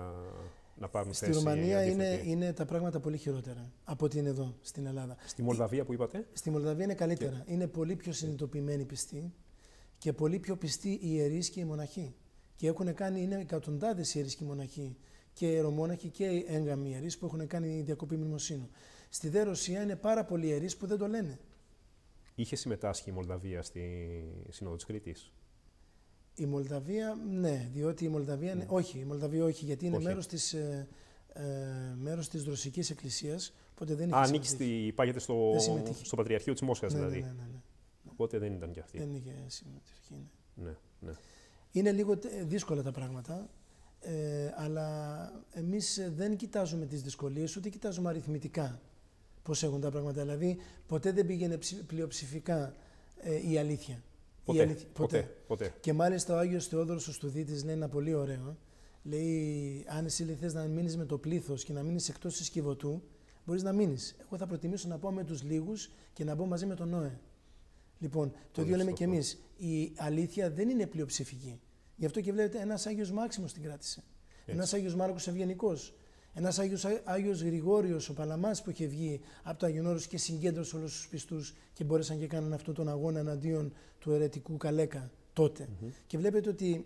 να πάρουν θέση. Στη Ρουμανία είναι τα πράγματα πολύ χειρότερα από ότι είναι εδώ στην Ελλάδα. Στη Μολδαβία που είπατε? Στη Μολδαβία είναι καλύτερα. Είναι πολύ πιο συνειδητοποιημένοι πιστοί και πολύ πιο πιστοί οι ιερείς και οι μοναχοί. Και είναι εκατοντάδες ιερείς και οι μοναχοί και ιερομόναχοι και έγγαμοι ιερείς που έχουν κάνει διακοπή μνημοσύνου. Στη δε Ρωσία είναι πάρα πολλοί ιερείς που δεν το λένε. Είχε συμμετάσχει η Μολδαβία στη Σύνοδο της Κρήτης? Η Μολδαβία, ναι, διότι η Μολδαβία είναι. Όχι, η Μολδαβία όχι, γιατί είναι μέρος της Ρωσικής Εκκλησίας. Οπότε δεν είχε πάγεται στο Πατριαρχείο της Μόσχας, δηλαδή. Ναι. Οπότε δεν ήταν κι αυτή. Δεν είχε συμμετοχή. Ναι. Είναι λίγο δύσκολα τα πράγματα, αλλά εμείς δεν κοιτάζουμε τις δυσκολίες, ούτε κοιτάζουμε αριθμητικά πώς έχουν τα πράγματα. Δηλαδή, ποτέ δεν πήγαινε πλειοψηφικά η αλήθεια. Ποτέ. Και μάλιστα ο Άγιος Θεόδωρος ο Στουδίτης λέει ένα πολύ ωραίο. Λέει, αν εσύ θες να μείνεις με το πλήθος και να μείνεις εκτός της Κιβωτού, μπορείς να μείνεις. Εγώ θα προτιμήσω να πάω με τους λίγους και να μπω μαζί με τον Νόε. Λοιπόν, το ίδιο λέμε και εμείς. Η αλήθεια δεν είναι πλειοψηφική. Γι' αυτό και βλέπετε ένας Άγιος Μάξιμος την κράτησε. Ένας Άγιος Μάρκος Ευγενικός. Ένας Άγιος Γρηγόριος ο Παλαμάς που είχε βγει από το Άγιον Όρος και συγκέντρωσε όλους τους πιστούς και μπόρεσαν και κάνουν αυτόν τον αγώνα εναντίον του αιρετικού Καλέκα τότε. Και βλέπετε ότι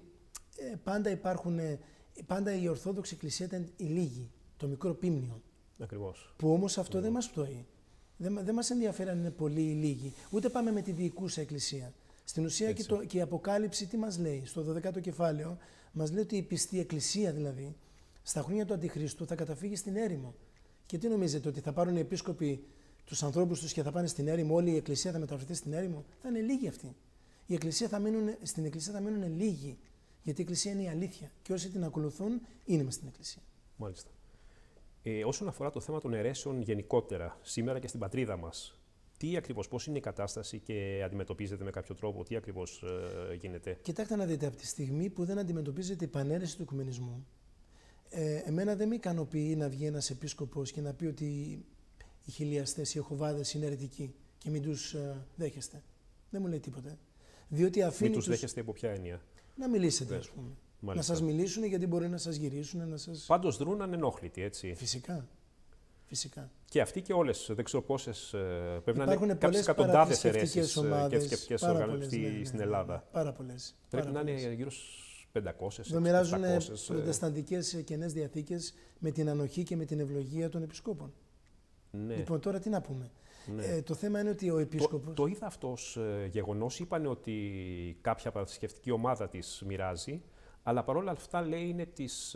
πάντα η Ορθόδοξη Εκκλησία ήταν η λίγη, το μικρό πίμνιο. Ακριβώς. Που όμως αυτό δεν μας πτωεί. Δεν μας ενδιαφέρει αν είναι πολλοί ή λίγοι. Ούτε πάμε με τη διοικούσα Εκκλησία. Στην ουσία και η Αποκάλυψη τι μας λέει, στο 12ο κεφάλαιο, μας λέει ότι η πιστή Εκκλησία δηλαδή, στα χρόνια του Αντιχρίστου θα καταφύγει στην έρημο. Και τι νομίζετε, ότι θα πάρουν οι επίσκοποι τους ανθρώπους τους και θα πάνε στην έρημο, όλη η Εκκλησία θα μεταφερθεί στην έρημο? Θα είναι λίγοι αυτοί. Στην Εκκλησία θα μείνουν λίγοι. Γιατί η Εκκλησία είναι η αλήθεια. Και όσοι την ακολουθούν είναι μες στην Εκκλησία. Μάλιστα. Όσον αφορά το θέμα των αιρέσεων γενικότερα, σήμερα και στην πατρίδα μας, τι ακριβώς, πώς είναι η κατάσταση και αντιμετωπίζεται με κάποιο τρόπο, τι ακριβώς γίνεται? Κοιτάξτε να δείτε, από τη στιγμή που δεν αντιμετωπίζεται η παναίρεση του οικουμενισμού, εμένα δεν με ικανοποιεί να βγει ένας επίσκοπος και να πει ότι οι χιλιαστές, οι Εχωβάδες είναι αιρετικοί και μην τους δέχεστε. Δεν μου λέει τίποτε. Διότι αφήνει μην τους δέχεστε υπό ποια έννοια? Να μιλήσετε, ας πούμε. Μάλιστα. Να σας μιλήσουν, γιατί μπορεί να σας γυρίσουν, να σας... Πάντως δρούν ανενόχλητοι, έτσι. Φυσικά. Φυσικά. Και αυτοί και όλες, δεν ξέρω πόσες, πρέπει υπάρχουν να είναι κάποιες εκατοντάδες αιρέσεις και θρησκευτικές οργανώσεις στην Ελλάδα. Πάρα πολλές. Πρέπει να είναι γύρω στους 500. Εδώ μοιράζουν προτεσταντικές Καινές Διαθήκες με την ανοχή και με την ευλογία των επισκόπων. Ναι. Λοιπόν, τώρα τι να πούμε. Ναι. Το θέμα είναι ότι ο επίσκοπος... Το είδα αυτό ως γεγονός. Είπαν ότι κάποια παραθρησκευτική ομάδα της μοιράζει, αλλά παρόλα αυτά λέει είναι της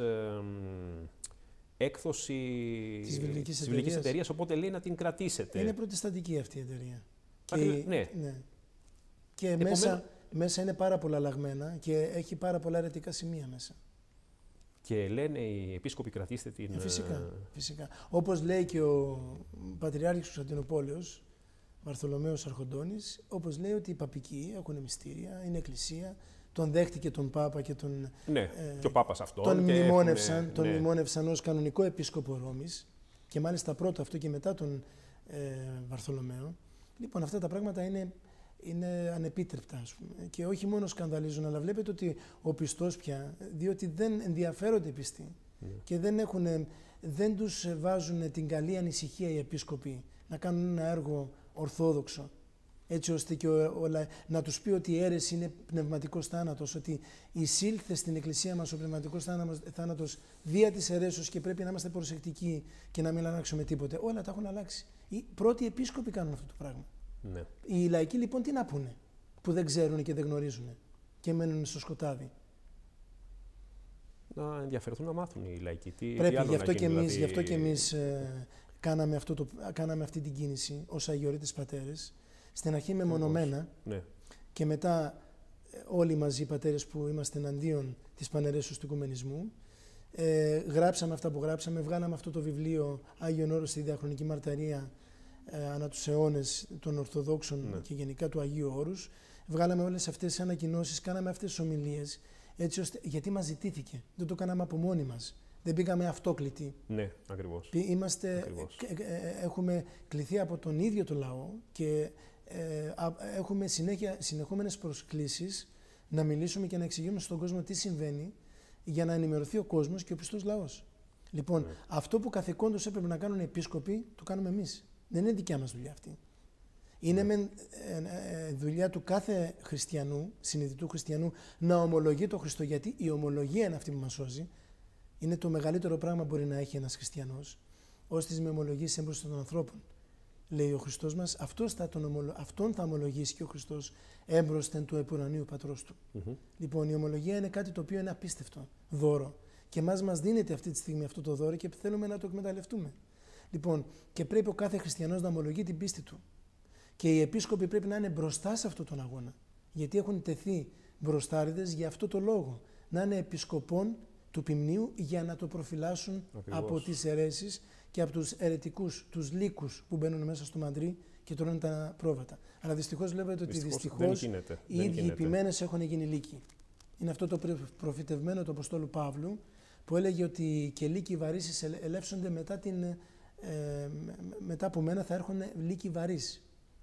έκδοση της βιβλικής εταιρείας, οπότε λέει να την κρατήσετε. Είναι προτεσταντική αυτή η εταιρεία. Ναι. Και μέσα είναι πάρα πολλά αλλαγμένα και έχει πάρα πολλά αιρετικά σημεία μέσα. Και λένε οι επίσκοποι κρατήστε την... Φυσικά. Όπως λέει και ο Πατριάρχης Κωνσταντινούπολεως, Βαρθολομαίος Αρχοντώνης, όπως λέει ότι οι παπικοί έχουν μυστήρια, είναι εκκλησία, τον δέχτηκε τον Πάπα και τον... Ναι, και ο Πάπας αυτόν. Τον μνημόνευσαν ως κανονικό επίσκοπο Ρώμης και μάλιστα πρώτο αυτό και μετά τον Βαρθολομαίο. Λοιπόν, αυτά τα πράγματα είναι ανεπίτρεπτα, ας πούμε. Και όχι μόνο σκανδαλίζουν, αλλά βλέπετε ότι ο πιστός πια, διότι δεν ενδιαφέρονται οι πιστοί και δεν τους βάζουν την καλή ανησυχία οι επίσκοποι να κάνουν ένα έργο ορθόδοξο, έτσι ώστε και να τους πει ότι η αίρεση είναι πνευματικός θάνατος, ότι εισήλθε στην Εκκλησία μας ο πνευματικός θάνατος δια της αιρέσεως και πρέπει να είμαστε προσεκτικοί και να μην αλλάξουμε τίποτε. Όλα τα έχουν αλλάξει. Οι πρώτοι επίσκοποι κάνουν αυτό το πράγμα. Ναι. Οι λαϊκοί λοιπόν τι να πούνε, που δεν ξέρουν και δεν γνωρίζουν και μένουν στο σκοτάδι? Να ενδιαφερθούν να μάθουν οι λαϊκοί. Πρέπει, γι' αυτό και εμείς κάναμε αυτή την κίνηση ως Αγιορείτες Πατέρες. Στην αρχή μεμονωμένα και μετά όλοι μαζί οι πατέρες που είμαστε εναντίον της παναιρέσεως του οικουμενισμού. Γράψαμε αυτά που γράψαμε, βγάλαμε αυτό το βιβλίο Άγιον Όρος στη Διαχρονική Μαρτυρία ανά τους αιώνες των Ορθοδόξων και γενικά του Αγίου Όρους. Βγάλαμε όλες αυτές τις ανακοινώσεις, κάναμε αυτές τις ομιλίες, έτσι ώστε, γιατί μας ζητήθηκε. Δεν το κάναμε από μόνοι μας. Δεν πήγαμε αυτόκλητοι. Ναι, ακριβώς. Έχουμε κληθεί από τον ίδιο το λαό και έχουμε συνεχόμενες προσκλήσεις να μιλήσουμε και να εξηγήσουμε στον κόσμο τι συμβαίνει για να ενημερωθεί ο κόσμος και ο πιστός λαός. Λοιπόν, αυτό που καθηκόντως έπρεπε να κάνουν οι επίσκοποι, το κάνουμε εμείς. Δεν είναι δικιά μας δουλειά αυτή. Είναι δουλειά του κάθε χριστιανού, συνειδητού χριστιανού, να ομολογεί το Χριστό, γιατί η ομολογία είναι αυτή που μας σώζει. Είναι το μεγαλύτερο πράγμα που μπορεί να έχει ένας χριστιανός, ώστε με ομολογήσει έμπροσθεν των ανθρώπων. Λέει ο Χριστός μας, αυτόν θα ομολογήσει και ο Χριστός έμπροσθεν του επουρανίου Πατρός του. Λοιπόν, η ομολογία είναι κάτι το οποίο είναι απίστευτο δώρο. Και μας δίνεται αυτή τη στιγμή αυτό το δώρο και θέλουμε να το εκμεταλλευτούμε. Λοιπόν, και πρέπει ο κάθε χριστιανός να ομολογεί την πίστη του. Και οι επίσκοποι πρέπει να είναι μπροστά σε αυτόν τον αγώνα. Γιατί έχουν τεθεί μπροστάριδες για αυτό το λόγο. Να είναι επισκοπών του ποιμνίου για να το προφυλάσσουν από τις αιρέσεις και από τους αιρετικούς, τους λύκους που μπαίνουν μέσα στο μαντρί και τρώνε τα πρόβατα. Αλλά δυστυχώς βλέπετε ότι δυστυχώς οι ίδιοι οι ποιμένες έχουν γίνει λύκοι. Είναι αυτό το προφητευμένο του Αποστόλου Παύλου που έλεγε ότι και λύκοι βαρύσεις ελεύσονται μετά από μένα θα έρχονται λύκοι βαρύς.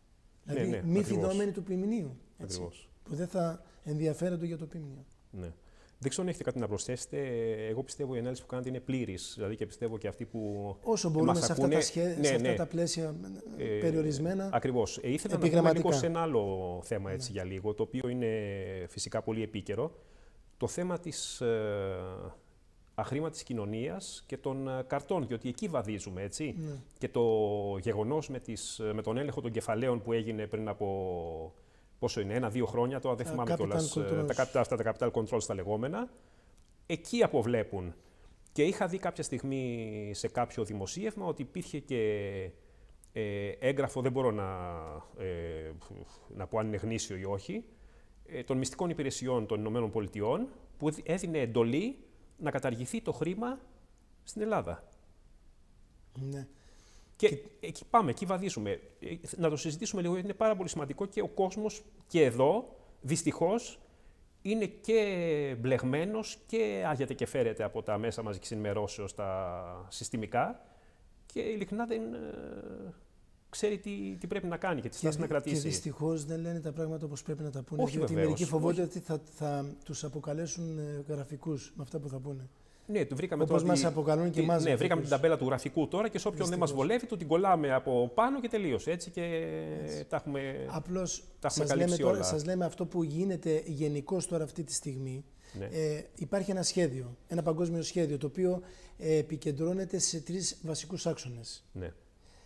Δηλαδή, μη φιδωμένοι του ποιμηνίου. Που δεν θα ενδιαφέρονται για το ποιμηνίο. Ναι. Δεν ξέρω αν έχετε κάτι να προσθέσετε. Εγώ πιστεύω η ανάλυση που κάνετε είναι πλήρης. Δηλαδή και πιστεύω και αυτοί που. Όσο μπορούμε σε αυτά, αυτά τα πλαίσια περιορισμένα. Ακριβώς. Ήθελα να πούμε λίγο σε ένα άλλο θέμα έτσι, για λίγο, το οποίο είναι φυσικά πολύ επίκαιρο. Το θέμα της αχρήματης κοινωνίας και των καρτών, διότι εκεί βαδίζουμε, έτσι. Ναι. Και το γεγονός με τον έλεγχο των κεφαλαίων που έγινε πριν από. Πόσο είναι, 1-2 χρόνια, τώρα δεν θυμάμαι κιόλας. Αυτά τα capital controls τα λεγόμενα. Εκεί αποβλέπουν. Και είχα δει κάποια στιγμή σε κάποιο δημοσίευμα ότι υπήρχε και έγγραφο, δεν μπορώ να πω αν είναι γνήσιο ή όχι, των μυστικών υπηρεσιών των ΗΠΑ, που έδινε εντολή να καταργηθεί το χρήμα στην Ελλάδα. Ναι. Και εκεί πάμε, εκεί βαδίζουμε. Να το συζητήσουμε λίγο, γιατί είναι πάρα πολύ σημαντικό και ο κόσμος και εδώ, δυστυχώς, είναι και μπλεγμένος και άγεται και φέρεται από τα μέσα μαζικής ενημερώσεως τα συστημικά και ειλικρινά δεν ξέρει τι πρέπει να κάνει και τι στάση να κρατήσει. Και δυστυχώς δεν λένε τα πράγματα όπως πρέπει να τα πούνε. Όχι, διότι βεβαίως, μερικοί φοβόνται ότι θα τους αποκαλέσουν γραφικούς με αυτά που θα πούνε. Ναι, το βρήκαμε όπως μας αποκαλούν και εμάς. Ναι, βρήκαμε την ταμπέλα του γραφικού τώρα και σε όποιον δεν μας βολεύει, του την κολλάμε από πάνω και τελείωσε. Έτσι και τα έχουμε. Απλώς καλύψει όλα. σας λέμε αυτό που γίνεται γενικώς τώρα αυτή τη στιγμή. Ναι. Υπάρχει ένα σχέδιο, ένα παγκόσμιο σχέδιο, το οποίο επικεντρώνεται σε 3 βασικούς άξονες. Ναι.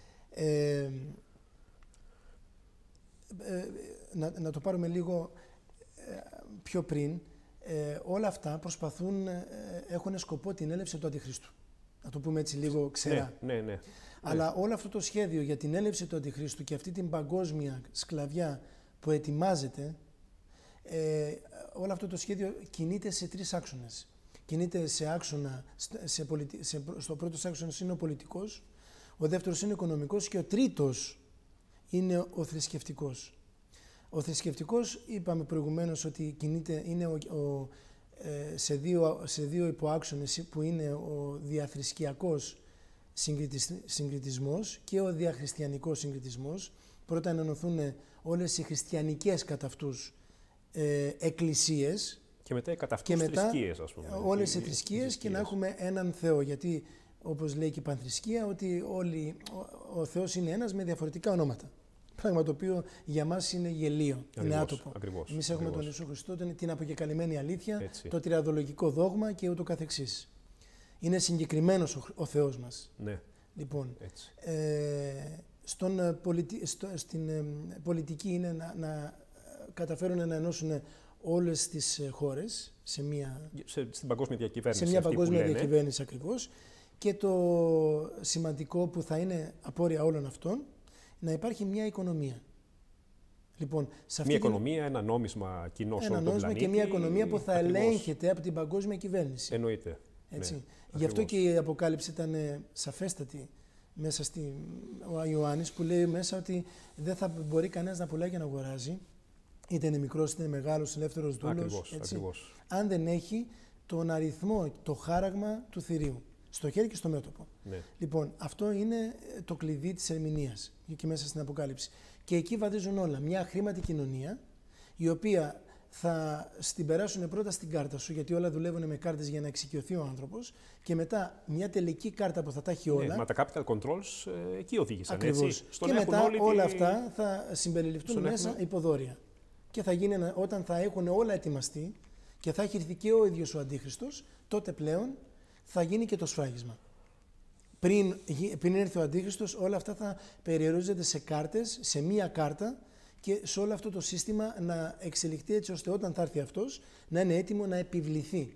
Να το πάρουμε λίγο πιο πριν. Όλα αυτά προσπαθούν, έχουν σκοπό την έλευση του Αντιχρίστου. Να το πούμε έτσι λίγο ξερά. Ναι. Αλλά όλο αυτό το σχέδιο για την έλευση του Αντιχρίστου και αυτή την παγκόσμια σκλαβιά που ετοιμάζεται, όλο αυτό το σχέδιο κινείται σε 3 άξονες. Κινείται σε άξονα, στο πρώτος άξονα είναι ο πολιτικός, ο δεύτερος είναι ο οικονομικός και ο τρίτος είναι ο θρησκευτικός. Ο θρησκευτικός, είπαμε προηγουμένως ότι κινείται, είναι σε δύο υποάξονες που είναι ο διαθρησκιακός συγκριτισμός και ο διαχριστιανικός συγκριτισμός. Πρώτα ενωθούν όλες οι χριστιανικές κατά αυτούς εκκλησίες και μετά οι κατά αυτούς θρησκείες, ας πούμε. Όλες οι θρησκείες και να έχουμε έναν Θεό, γιατί όπως λέει και η πανθρησκεία ότι ο Θεός είναι ένας με διαφορετικά ονόματα. Πράγμα το οποίο για μας είναι γελίο, είναι άτοπο. Εμείς έχουμε τον Ιησού Χριστό, την αποκεκαλυμμένη αλήθεια, Έτσι. το τριαδολογικό δόγμα και ούτω καθεξής. Είναι συγκεκριμένος ο Θεός μας. Ναι. Λοιπόν, στην πολιτική είναι να καταφέρουν να ενώσουν όλες τις χώρες σε μια παγκόσμια διακυβέρνηση. Σε μια παγκόσμια διακυβέρνηση ακριβώς. Και το σημαντικό που θα είναι απόρρια όλων αυτών, να υπάρχει μια οικονομία. Λοιπόν, μια οικονομία, ένα νόμισμα κοινό σε όλο τον πλανήτη. Και μια οικονομία που θα ελέγχεται από την παγκόσμια κυβέρνηση. Εννοείται. Έτσι. Ναι, γι' αυτό και η Αποκάλυψη ήταν σαφέστατη μέσα ο Ιωάννης, που λέει μέσα ότι δεν θα μπορεί κανένας να πουλάει και να αγοράζει, είτε είναι μικρός είτε είναι μεγάλος, ελεύθερος δούλος, ακριβώς. αν δεν έχει τον αριθμό, το χάραγμα του θηρίου. Στο χέρι και στο μέτωπο. Ναι. Λοιπόν, αυτό είναι το κλειδί της ερμηνείας και μέσα στην Αποκάλυψη. Και εκεί βαδίζουν όλα. Μια αχρήματη κοινωνία, η οποία θα την περάσουν πρώτα στην κάρτα σου, γιατί όλα δουλεύουν με κάρτες για να εξοικειωθεί ο άνθρωπος, και μετά μια τελική κάρτα που θα τα έχει όλα. Ναι, μα τα capital controls εκεί οδήγησαν. Ακριβώς. Έτσι. Και μετά όλα αυτά θα συμπεριληφθούν μέσα υποδόρια. Και θα γίνει όταν θα έχουν όλα ετοιμαστεί και θα έχει έρθει και ο ίδιος ο Αντίχριστος, τότε πλέον θα γίνει και το σφράγισμα. Πριν έρθει ο Αντίχριστος, όλα αυτά θα περιορίζονται σε κάρτες, σε μία κάρτα, και σε όλο αυτό το σύστημα να εξελιχθεί έτσι ώστε όταν θα έρθει αυτός να είναι έτοιμο να επιβληθεί.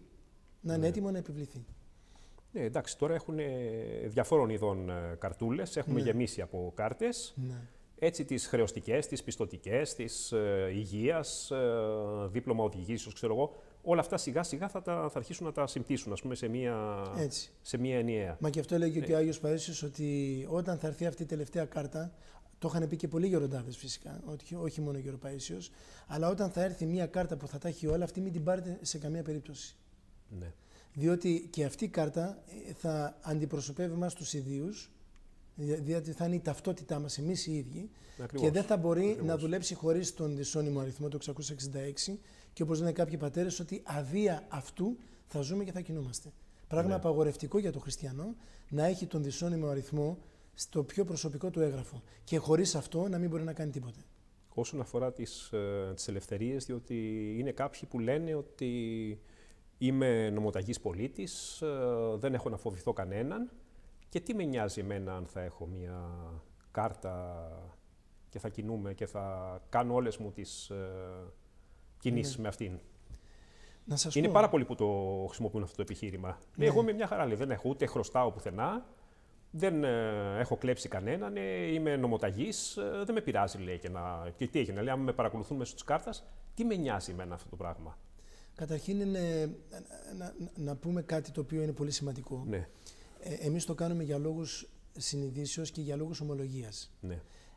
Ναι, εντάξει, τώρα έχουν διαφόρων ειδών καρτούλες, έχουμε γεμίσει από κάρτες. Ναι. Έτσι τις χρεωστικές, τις πιστωτικές, τις υγείας, δίπλωμα οδηγήσεως, ξέρω εγώ. Όλα αυτά σιγά σιγά θα αρχίσουν να τα συμπτύσσουν, ας πούμε, σε μία ενιαία. Μα και αυτό λέγει και ο Άγιος Παΐσιος, ότι όταν θα έρθει αυτή η τελευταία κάρτα, το είχαν πει και πολλοί γεροντάδες φυσικά, όχι μόνο ο Γεροπαΐσιος, αλλά όταν θα έρθει μία κάρτα που θα τα έχει όλα, αυτή μην την πάρετε σε καμία περίπτωση. Ναι. Διότι και αυτή η κάρτα θα αντιπροσωπεύει μας τους ιδίους, Δηλαδή θα είναι η ταυτότητά μας εμείς οι ίδιοι. Ακριβώς. Και δεν θα μπορεί να δουλέψει χωρίς τον δυσώνυμο αριθμό το 666 και όπως λένε κάποιοι πατέρες ότι αδεία αυτού θα ζούμε και θα κινούμαστε. Πράγμα απαγορευτικό για τον χριστιανό να έχει τον δυσώνυμο αριθμό στο πιο προσωπικό του έγγραφο και χωρίς αυτό να μην μπορεί να κάνει τίποτε. Όσον αφορά τις ελευθερίες, διότι είναι κάποιοι που λένε ότι είμαι νομοταγής πολίτης, δεν έχω να φοβηθώ κανέναν και τι με νοιάζει εμένα αν θα έχω μια κάρτα και θα κινούμε και θα κάνω όλες μου τις κινήσεις με αυτήν. Να σας Είναι πω. πάρα πολλοί που το χρησιμοποιούν αυτό το επιχείρημα. Εγώ είμαι μια χαρά, λέει, δεν έχω ούτε χρωστάω πουθενά, δεν έχω κλέψει κανέναν, είμαι νομοταγής, δεν με πειράζει, λέει, και τι έγινε, λέει, αν με παρακολουθούν μέσω της κάρτας, τι με νοιάζει εμένα αυτό το πράγμα. Καταρχήν είναι να πούμε κάτι το οποίο είναι πολύ σημαντικό. Ναι. Εμείς το κάνουμε για λόγους συνειδήσεως και για λόγους ομολογίας. Ναι.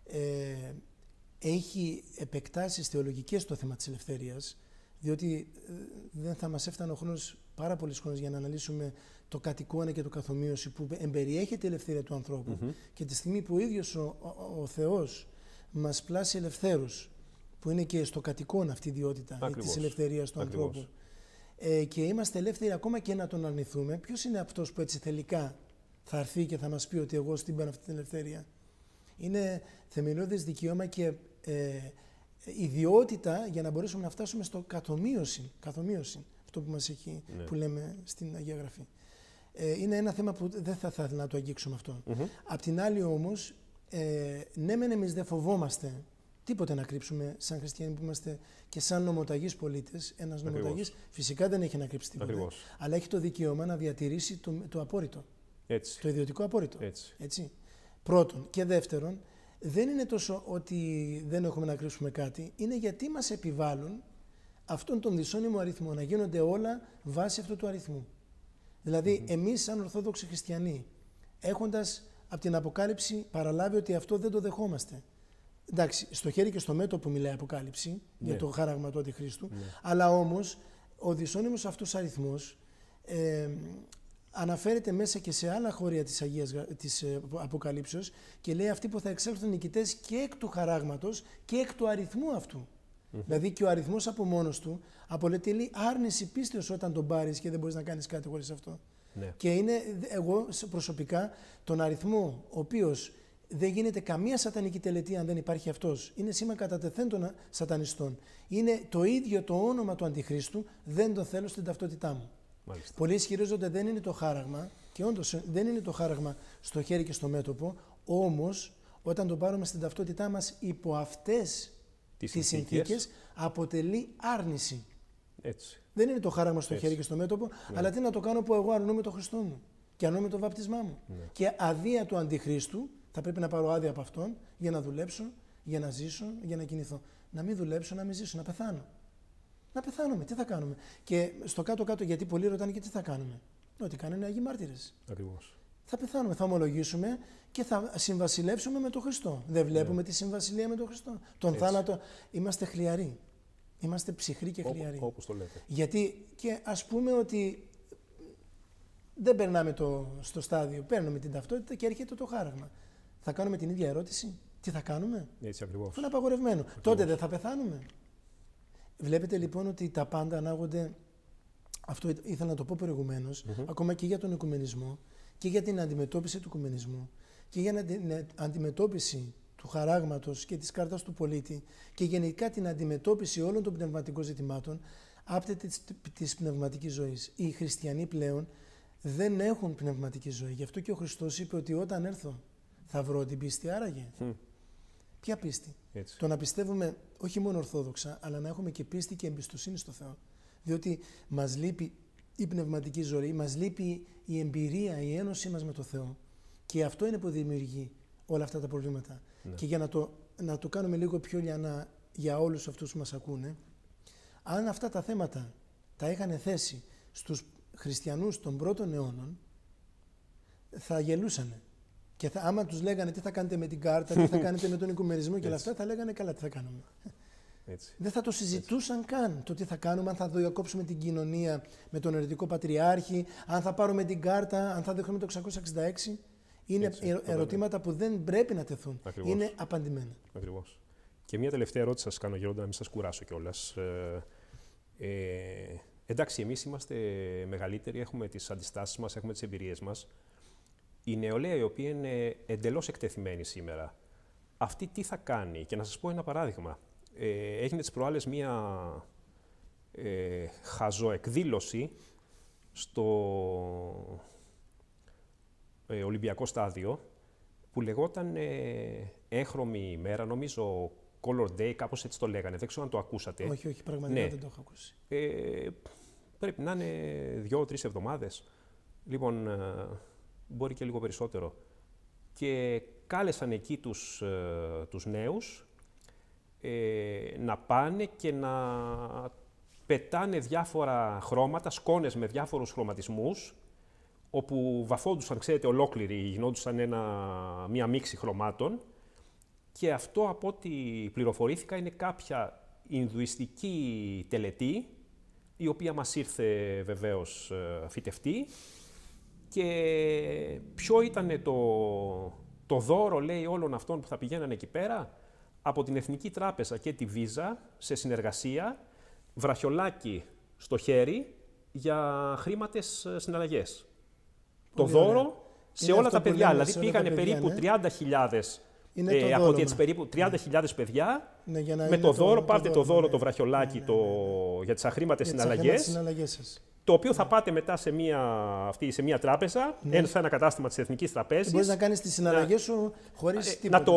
Έχει επεκτάσεις θεολογικές στο θέμα της ελευθερίας, διότι δεν θα μας έφτανε ο χρόνος, πάρα πολλής χρόνος για να αναλύσουμε το κατοικώνα και το καθομοίωση που εμπεριέχεται η ελευθερία του ανθρώπου και τη στιγμή που ο ίδιος ο Θεός μας πλάσει ελευθέρους, που είναι και στο κατοικώνα αυτή η ιδιότητα της ελευθερίας του ανθρώπου, και είμαστε ελεύθεροι ακόμα και να τον αρνηθούμε, ποιος είναι αυτός που έτσι τελικά θα έρθει και θα μας πει ότι εγώ στην παίρνω αυτή την ελευθερία? Είναι θεμελιώδες δικαίωμα και ιδιότητα για να μπορέσουμε να φτάσουμε στο καθομοίωση, αυτό που μας έχει, που λέμε στην Αγία Γραφή. Είναι ένα θέμα που δεν θα ήθελα να το αγγίξουμε αυτό. Απ' την άλλη όμως, ναι μεν εμείς δεν φοβόμαστε τίποτε να κρύψουμε σαν χριστιανοί που είμαστε και σαν νομοταγείς πολίτες. Ένας νομοταγής φυσικά δεν έχει να κρύψει τίποτα, αλλά έχει το δικαίωμα να διατηρήσει το απόρριτο, το ιδιωτικό απόρριτο. Έτσι. Πρώτον. Και δεύτερον, δεν είναι τόσο ότι δεν έχουμε να κρύψουμε κάτι, είναι γιατί μας επιβάλλουν αυτόν τον δυσώνυμο αριθμό, να γίνονται όλα βάσει αυτού του αριθμού. Δηλαδή, εμείς σαν Ορθόδοξοι Χριστιανοί, έχοντας από την Αποκάλυψη παραλάβει ότι αυτό δεν το δεχόμαστε. Εντάξει, στο χέρι και στο μέτωπο μιλάει η Αποκάλυψη για το χάραγμα του Αντιχρίστου, αλλά όμως ο δυσώνυμος αυτός αριθμός αναφέρεται μέσα και σε άλλα χώρια της Αποκαλύψεως και λέει αυτοί που θα εξέλθουν νικητές και εκ του χαράγματος και εκ του αριθμού αυτού. Δηλαδή και ο αριθμός από μόνος του αποτελεί άρνηση πίστεως όταν τον πάρεις και δεν μπορείς να κάνεις κάτι χωρίς αυτό. Και είναι εγώ προσωπικά τον αριθμό ο οποίος δεν γίνεται καμία σατανική τελετή αν δεν υπάρχει αυτός. Είναι σήμα κατά τεθέν των σατανιστών. Είναι το ίδιο το όνομα του Αντιχρίστου, δεν το θέλω στην ταυτότητά μου. Μάλιστα. Πολλοί ισχυρίζονται δεν είναι το χάραγμα, και όντως δεν είναι το χάραγμα στο χέρι και στο μέτωπο, όμως όταν το πάρουμε στην ταυτότητά μας υπό αυτές τις συνθήκες αποτελεί άρνηση. Έτσι. Δεν είναι το χάραγμα στο χέρι και στο μέτωπο, αλλά τι να το κάνω που εγώ αρνούμαι το Χριστό μου και αρνούμαι το βαπτισμά μου. Και αδεία του Αντιχρίστου, θα πρέπει να πάρω άδεια από αυτόν για να δουλέψω, για να ζήσω, για να κινηθώ. Να μην δουλέψω, να μην ζήσω, να πεθάνω. Να πεθάνουμε, τι θα κάνουμε? Και στο κάτω-κάτω, γιατί πολλοί ρωτάνε και τι θα κάνουμε. Ό,τι κάνουν οι Άγιοι Μάρτυρες. Ακριβώς. Θα πεθάνουμε, θα ομολογήσουμε και θα συμβασιλεύσουμε με τον Χριστό. Δεν βλέπουμε τη συμβασιλεία με τον Χριστό. Τον θάνατο. Είμαστε χλιαροί. Είμαστε ψυχροί και χλιαροί. Όπως το λέτε. Γιατί και ας πούμε ότι δεν περνάμε στο στάδιο, παίρνουμε την ταυτότητα και έρχεται το χάραγμα. Θα κάνουμε την ίδια ερώτηση? Τι θα κάνουμε? Έτσι ακριβώς. Αυτό είναι απαγορευμένο. Τότε δεν θα πεθάνουμε? Βλέπετε λοιπόν ότι τα πάντα ανάγονται, αυτό ήθελα να το πω προηγουμένως, ακόμα και για τον οικουμενισμό και για την αντιμετώπιση του οικουμενισμού και για την αντιμετώπιση του χαράγματος και της κάρτας του πολίτη και γενικά την αντιμετώπιση όλων των πνευματικών ζητημάτων άπτεται της πνευματικής ζωής. Οι χριστιανοί πλέον δεν έχουν πνευματική ζωή. Γι' αυτό και ο Χριστός είπε ότι όταν έρθω θα βρω την πίστη άραγε. Ποια πίστη? Έτσι. Το να πιστεύουμε όχι μόνο ορθόδοξα, αλλά να έχουμε και πίστη και εμπιστοσύνη στο Θεό. Διότι μας λείπει η πνευματική ζωή, μας λείπει η εμπειρία, η ένωση μας με το Θεό. Και αυτό είναι που δημιουργεί όλα αυτά τα προβλήματα. Και για να το κάνουμε λίγο πιο λιανά για όλους αυτούς που μας ακούνε, αν αυτά τα θέματα τα είχαν θέσει στους χριστιανούς των πρώτων αιώνων, θα γελούσανε. Και άμα τους λέγανε τι θα κάνετε με την κάρτα, τι θα κάνετε με τον οικουμενισμό και όλα αυτά, θα λέγανε καλά τι θα κάνουμε. Έτσι. Δεν θα το συζητούσαν καν το τι θα κάνουμε, αν θα διακόψουμε την κοινωνία με τον αιρετικό πατριάρχη, αν θα πάρουμε την κάρτα, αν θα δεχτούμε το 666. Είναι ερωτήματα που δεν πρέπει να τεθούν. Ακριβώς. Είναι απαντημένα. Ακριβώς. Και μια τελευταία ερώτηση σας κάνω, Γέροντα, να μην σας κουράσω κιόλας. Εντάξει, εμείς είμαστε μεγαλύτεροι, έχουμε τις αντιστάσεις μας, έχουμε τις εμπειρίες μας. Η νεολαία, η οποία είναι εντελώς εκτεθειμένη σήμερα, αυτή τι θα κάνει? Και να σας πω ένα παράδειγμα. Έγινε τις προάλλες μία χαζοεκδήλωση στο Ολυμπιακό στάδιο, που λεγόταν έγχρωμη ημέρα, νομίζω Color Day, κάπως έτσι το λέγανε. Δεν ξέρω αν το ακούσατε. Όχι, πραγματικά δεν το έχω ακούσει. Πρέπει να είναι 2-3 εβδομάδες. Λοιπόν, μπορεί και λίγο περισσότερο. Και κάλεσαν εκεί τους νέους να πάνε και να πετάνε διάφορα χρώματα, σκόνες με διάφορους χρωματισμούς, όπου βαφόντουσαν, ξέρετε, ολόκληροι, γινόντουσαν μία μίξη χρωμάτων. Και αυτό, από ό,τι πληροφορήθηκα, είναι κάποια ινδουιστική τελετή, η οποία μας ήρθε βεβαίως φυτευτή. Και ποιο ήταν το δώρο, λέει, όλων αυτών που θα πηγαίνανε εκεί πέρα? Από την Εθνική Τράπεζα και τη Βίζα, σε συνεργασία, βραχιολάκι στο χέρι για χρήματες συναλλαγές. Το δώρο σε όλα τα παιδιά, δηλαδή πήγανε περίπου 30.000 από τις περίπου 30.000 παιδιά, με το δώρο, πάρτε το δώρο, το βραχιολάκι για τις αχρήματες συναλλαγές, το οποίο θα πάτε μετά σε μια τράπεζα, σε ένα κατάστημα της Εθνικής Τραπέζης. Μπορείς να κάνεις τις συναλλαγές σου χωρίς τίποτα. Να το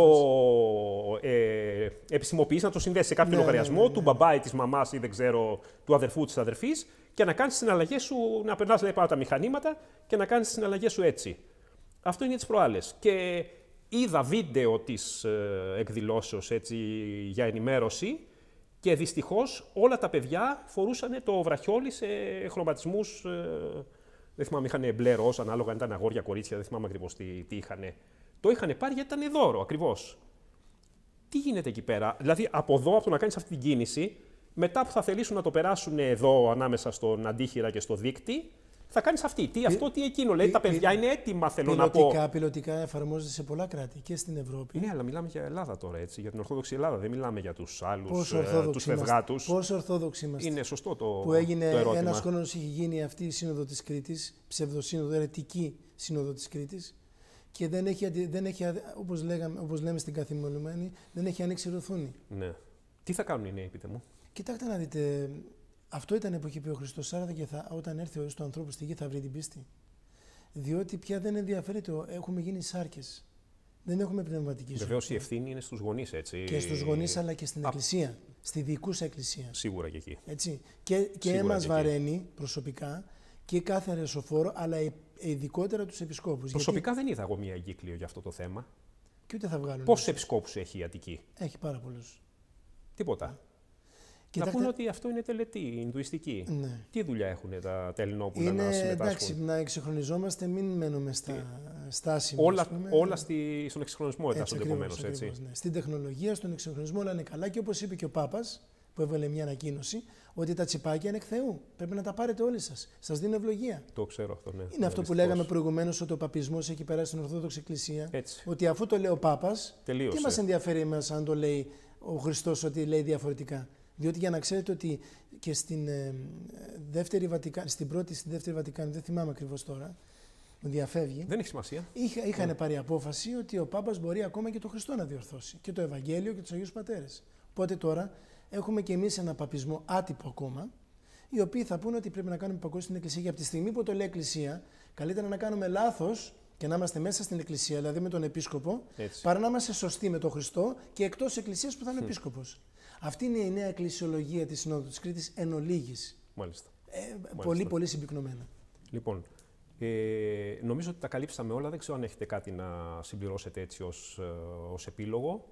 επισημοποιείς, να το συνδέσεις σε κάποιο λογαριασμό του μπαμπά ή της μαμάς ή δεν ξέρω, του αδερφού της αδερφής, και να κάνεις τις συναλλαγές σου, να περνάς δηλαδή πάνω τα μηχανήματα και να κάνεις τις συναλλαγές σου έτσι. Αυτό είναι τις προάλλες. Και είδα βίντεο της εκδηλώσεως έτσι, για ενημέρωση, και δυστυχώς όλα τα παιδιά φορούσαν το βραχιόλι σε χρωματισμούς. Δεν θυμάμαι, είχαν μπλε ροζ, ανάλογα αν ήταν αγόρια, κορίτσια, δεν θυμάμαι ακριβώς τι είχαν. Το είχαν πάρει γιατί ήταν δώρο ακριβώς. Τι γίνεται εκεί πέρα? Δηλαδή, από εδώ, από το να κάνεις αυτή την κίνηση, μετά που θα θελήσουν να το περάσουν εδώ ανάμεσα στον αντίχειρα και στο δίκτυ, θα κάνεις αυτό, τι εκείνο. Λέει, τα παιδιά είναι έτοιμα, θέλω να πω. Πιλωτικά εφαρμόζεται σε πολλά κράτη και στην Ευρώπη. Ναι, αλλά μιλάμε για Ελλάδα τώρα, έτσι, για την Ορθόδοξη Ελλάδα. Δεν μιλάμε για τους άλλους, τους φευγάτους. Πόσο ορθόδοξοι είμαστε? Είναι σωστό το που έγινε ερώτημα. ένας χρόνος, είχε γίνει αυτή η Σύνοδο της Κρήτης, ψευδοσύνοδο, αιρετική Σύνοδο της Κρήτης, και δεν έχει, όπως λέμε στην καθημερινή, δεν έχει ανοίξει ρουθούνη. Ναι. Τι θα κάνουν οι νέοι, πείτε μου? Κοιτάξτε να δείτε. Αυτό ήταν που είχε πει ο Χριστός, όταν έρθει ο Υιός του ανθρώπου στη γη θα βρει την πίστη. Διότι πια δεν ενδιαφέρεται, έχουμε γίνει σάρκες. Δεν έχουμε πνευματική ζωή. Βεβαίως η ευθύνη είναι στους γονείς, έτσι. Και στους γονείς, αλλά και στην Εκκλησία. Στη διοικούσα Εκκλησία. Σίγουρα και εκεί. Έτσι. Και μας βαραίνει προσωπικά και κάθε ρεσοφόρο, αλλά ειδικότερα τους επισκόπους. Προσωπικά δεν είδα εγώ μία εγκύκλιο για αυτό το θέμα. Και ούτε θα βγάλουν. Πόσους επισκόπους έχει η Αττική? Έχει πάρα πολλούς. Τίποτα. Κοιτάξτε, να πούνε ότι αυτό είναι τελετή, ινδουιστική. Ναι. Τι δουλειά έχουν τα Ελληνόπουλα να συμμετάσχουν? Εντάξει, να εξυγχρονιζόμαστε, μην μένουμε στα στάσιμα. Όλα στον εξυγχρονισμό εντάσσονται επομένως, έτσι. Ναι. Στην τεχνολογία, στον εξυγχρονισμό όλα είναι καλά, και όπως είπε και ο Πάπας, που έβαλε μια ανακοίνωση, ότι τα τσιπάκια είναι εκ Θεού. Πρέπει να τα πάρετε όλοι σας. Σας δίνω ευλογία. Το ξέρω αυτό, ναι. Είναι αυτό που λέγαμε προηγουμένως, ότι ο παπισμός έχει περάσει στην Ορθόδοξη Εκκλησία. Έτσι. Ότι αφού το λέει ο Πάπας, τελείωσε. Τι μας ενδιαφέρει εμάς αν το λέει ο Χριστός, ότι λέει διαφορετικά? Διότι για να ξέρετε ότι και στην δεύτερη Βατικάνη, στη δεύτερη Βατικάνη, δεν θυμάμαι ακριβώς τώρα, μου διαφεύγει. Δεν έχει σημασία. Είχαν πάρει απόφαση ότι ο Πάπας μπορεί ακόμα και τον Χριστό να διορθώσει. Και το Ευαγγέλιο και τους Αγίους Πατέρες. Οπότε τώρα έχουμε και εμείς ένα παπισμό άτυπο ακόμα, οι οποίοι θα πούνε ότι πρέπει να κάνουμε παγκόσμια στην Εκκλησία. Και από τη στιγμή που το λέει Εκκλησία, καλύτερα να κάνουμε λάθος και να είμαστε μέσα στην Εκκλησία, δηλαδή με τον Επίσκοπο, παρά να είμαστε σωστοί με τον Χριστό και εκτός της Εκκλησίας που θα είναι Επίσκοπος. Αυτή είναι η νέα εκκλησιολογία της Συνόδου της Κρήτης εν ολίγης. Μάλιστα. Πολύ, πολύ συμπυκνωμένα. Λοιπόν, νομίζω ότι τα καλύψαμε όλα. Δεν ξέρω αν έχετε κάτι να συμπληρώσετε έτσι ως επίλογο.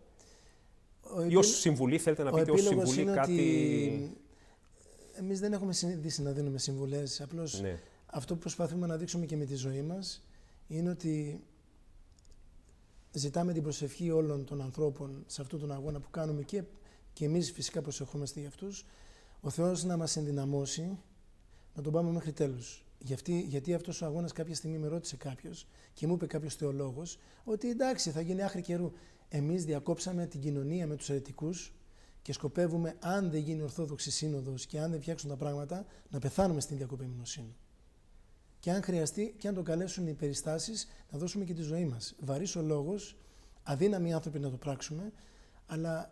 Ή ως συμβουλή, θέλετε να πείτε ως συμβουλή είναι κάτι? Ότι εμείς δεν έχουμε συνηθίσει να δίνουμε συμβουλές. Απλώς αυτό που προσπαθούμε να δείξουμε και με τη ζωή μας είναι ότι ζητάμε την προσευχή όλων των ανθρώπων σε αυτόν τον αγώνα που κάνουμε, και εμείς φυσικά προσευχόμαστε για αυτούς, ο Θεός να μας ενδυναμώσει, να τον πάμε μέχρι τέλους. Γιατί αυτός ο αγώνας κάποια στιγμή με ρώτησε κάποιος και μου είπε κάποιος θεολόγος ότι εντάξει, θα γίνει άχρη καιρού. Εμείς διακόψαμε την κοινωνία με τους αιρετικούς και σκοπεύουμε, αν δεν γίνει Ορθόδοξη Σύνοδος και αν δεν φτιάξουν τα πράγματα, να πεθάνουμε στην διακοπή μνημοσύνου. Και αν χρειαστεί και αν το καλέσουν οι περιστάσεις, να δώσουμε και τη ζωή μας. Βαρύς ο λόγος, αδύναμοι άνθρωποι να το πράξουμε, αλλά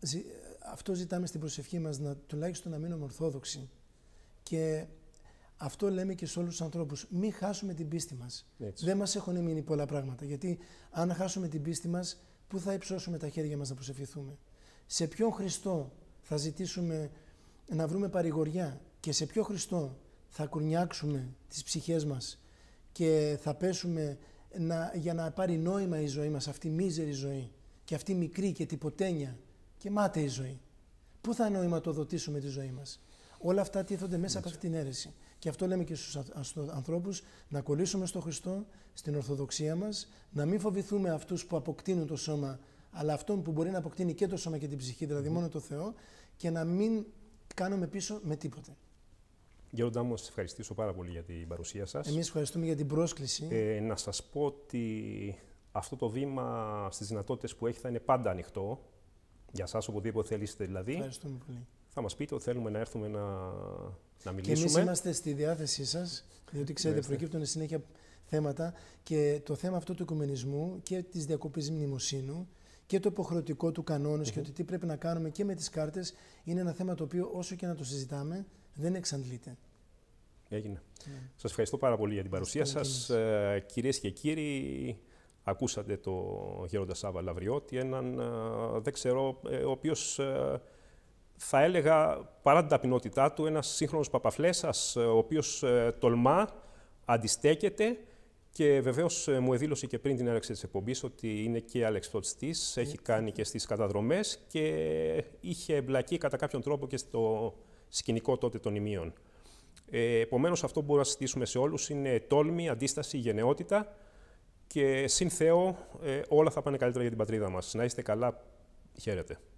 αυτό ζητάμε στην προσευχή μας, τουλάχιστον να μείνουμε ορθόδοξοι. Και αυτό λέμε και σε όλους τους ανθρώπους. Μην χάσουμε την πίστη μας. Έτσι. Δεν μας έχουν μείνει πολλά πράγματα. Γιατί αν χάσουμε την πίστη μας, πού θα υψώσουμε τα χέρια μας να προσευχηθούμε? Σε ποιον Χριστό θα ζητήσουμε να βρούμε παρηγοριά και σε ποιο Χριστό θα κουρνιάξουμε τις ψυχές μας και θα πέσουμε για να πάρει νόημα η ζωή μας, αυτή η μίζερη ζωή και αυτή η μικρή και τυποτένια και μάταιη ζωή? Πού θα νοηματοδοτήσουμε τη ζωή μας? Όλα αυτά τίθονται μέσα από αυτή την αίρεση. Και αυτό λέμε και στους ανθρώπους, να κολλήσουμε στο Χριστό, στην Ορθοδοξία μας, να μην φοβηθούμε αυτούς που αποκτήνουν το σώμα, αλλά αυτόν που μπορεί να αποκτήνει και το σώμα και την ψυχή, δηλαδή μόνο το Θεό, και να μην κάνουμε πίσω με τίποτε. Γέροντά μου, σας ευχαριστήσω πάρα πολύ για την παρουσία σας. Εμείς ευχαριστούμε για την πρόσκληση. Να σας πω ότι αυτό το βήμα στις δυνατότητες που έχει θα είναι πάντα ανοιχτό. Για εσάς, οπουδήποτε θέλετε δηλαδή. Ευχαριστούμε πολύ. Θα μας πείτε ότι θέλουμε να έρθουμε να μιλήσουμε. Και εμείς είμαστε στη διάθεσή σας, διότι ξέρετε, προκύπτουν συνέχεια θέματα και το θέμα αυτό του οικουμενισμού και της διακοπής μνημοσύνου και το υποχρεωτικό του κανόνες και ότι τι πρέπει να κάνουμε και με τις κάρτες είναι ένα θέμα το οποίο όσο και να το συζητάμε δεν εξαντλείται. Έγινε. Σας ευχαριστώ πάρα πολύ για την παρουσία σας. Κυρίες και κύριοι, ακούσατε το Γέροντα Σάββα Λαβριώτη, έναν, δεν ξέρω, ο οποίος θα έλεγα, παρά την ταπεινότητά του, ένας σύγχρονος παπαφλέσας, ο οποίος τολμά, αντιστέκεται και βεβαίως μου εδήλωσε και πριν την έναρξη της εκπομπής ότι είναι και αλεξιπτωτιστής, έχει κάνει και στις καταδρομές και είχε εμπλακεί κατά κάποιον τρόπο και στο σκηνικό τότε των ημείων. Επομένως, αυτό που μπορούμε να συζητήσουμε σε όλους είναι τόλμη, αντίσταση, γενναιότητα και συν Θεό όλα θα πάνε καλύτερα για την πατρίδα μας. Να είστε καλά. Χαίρετε.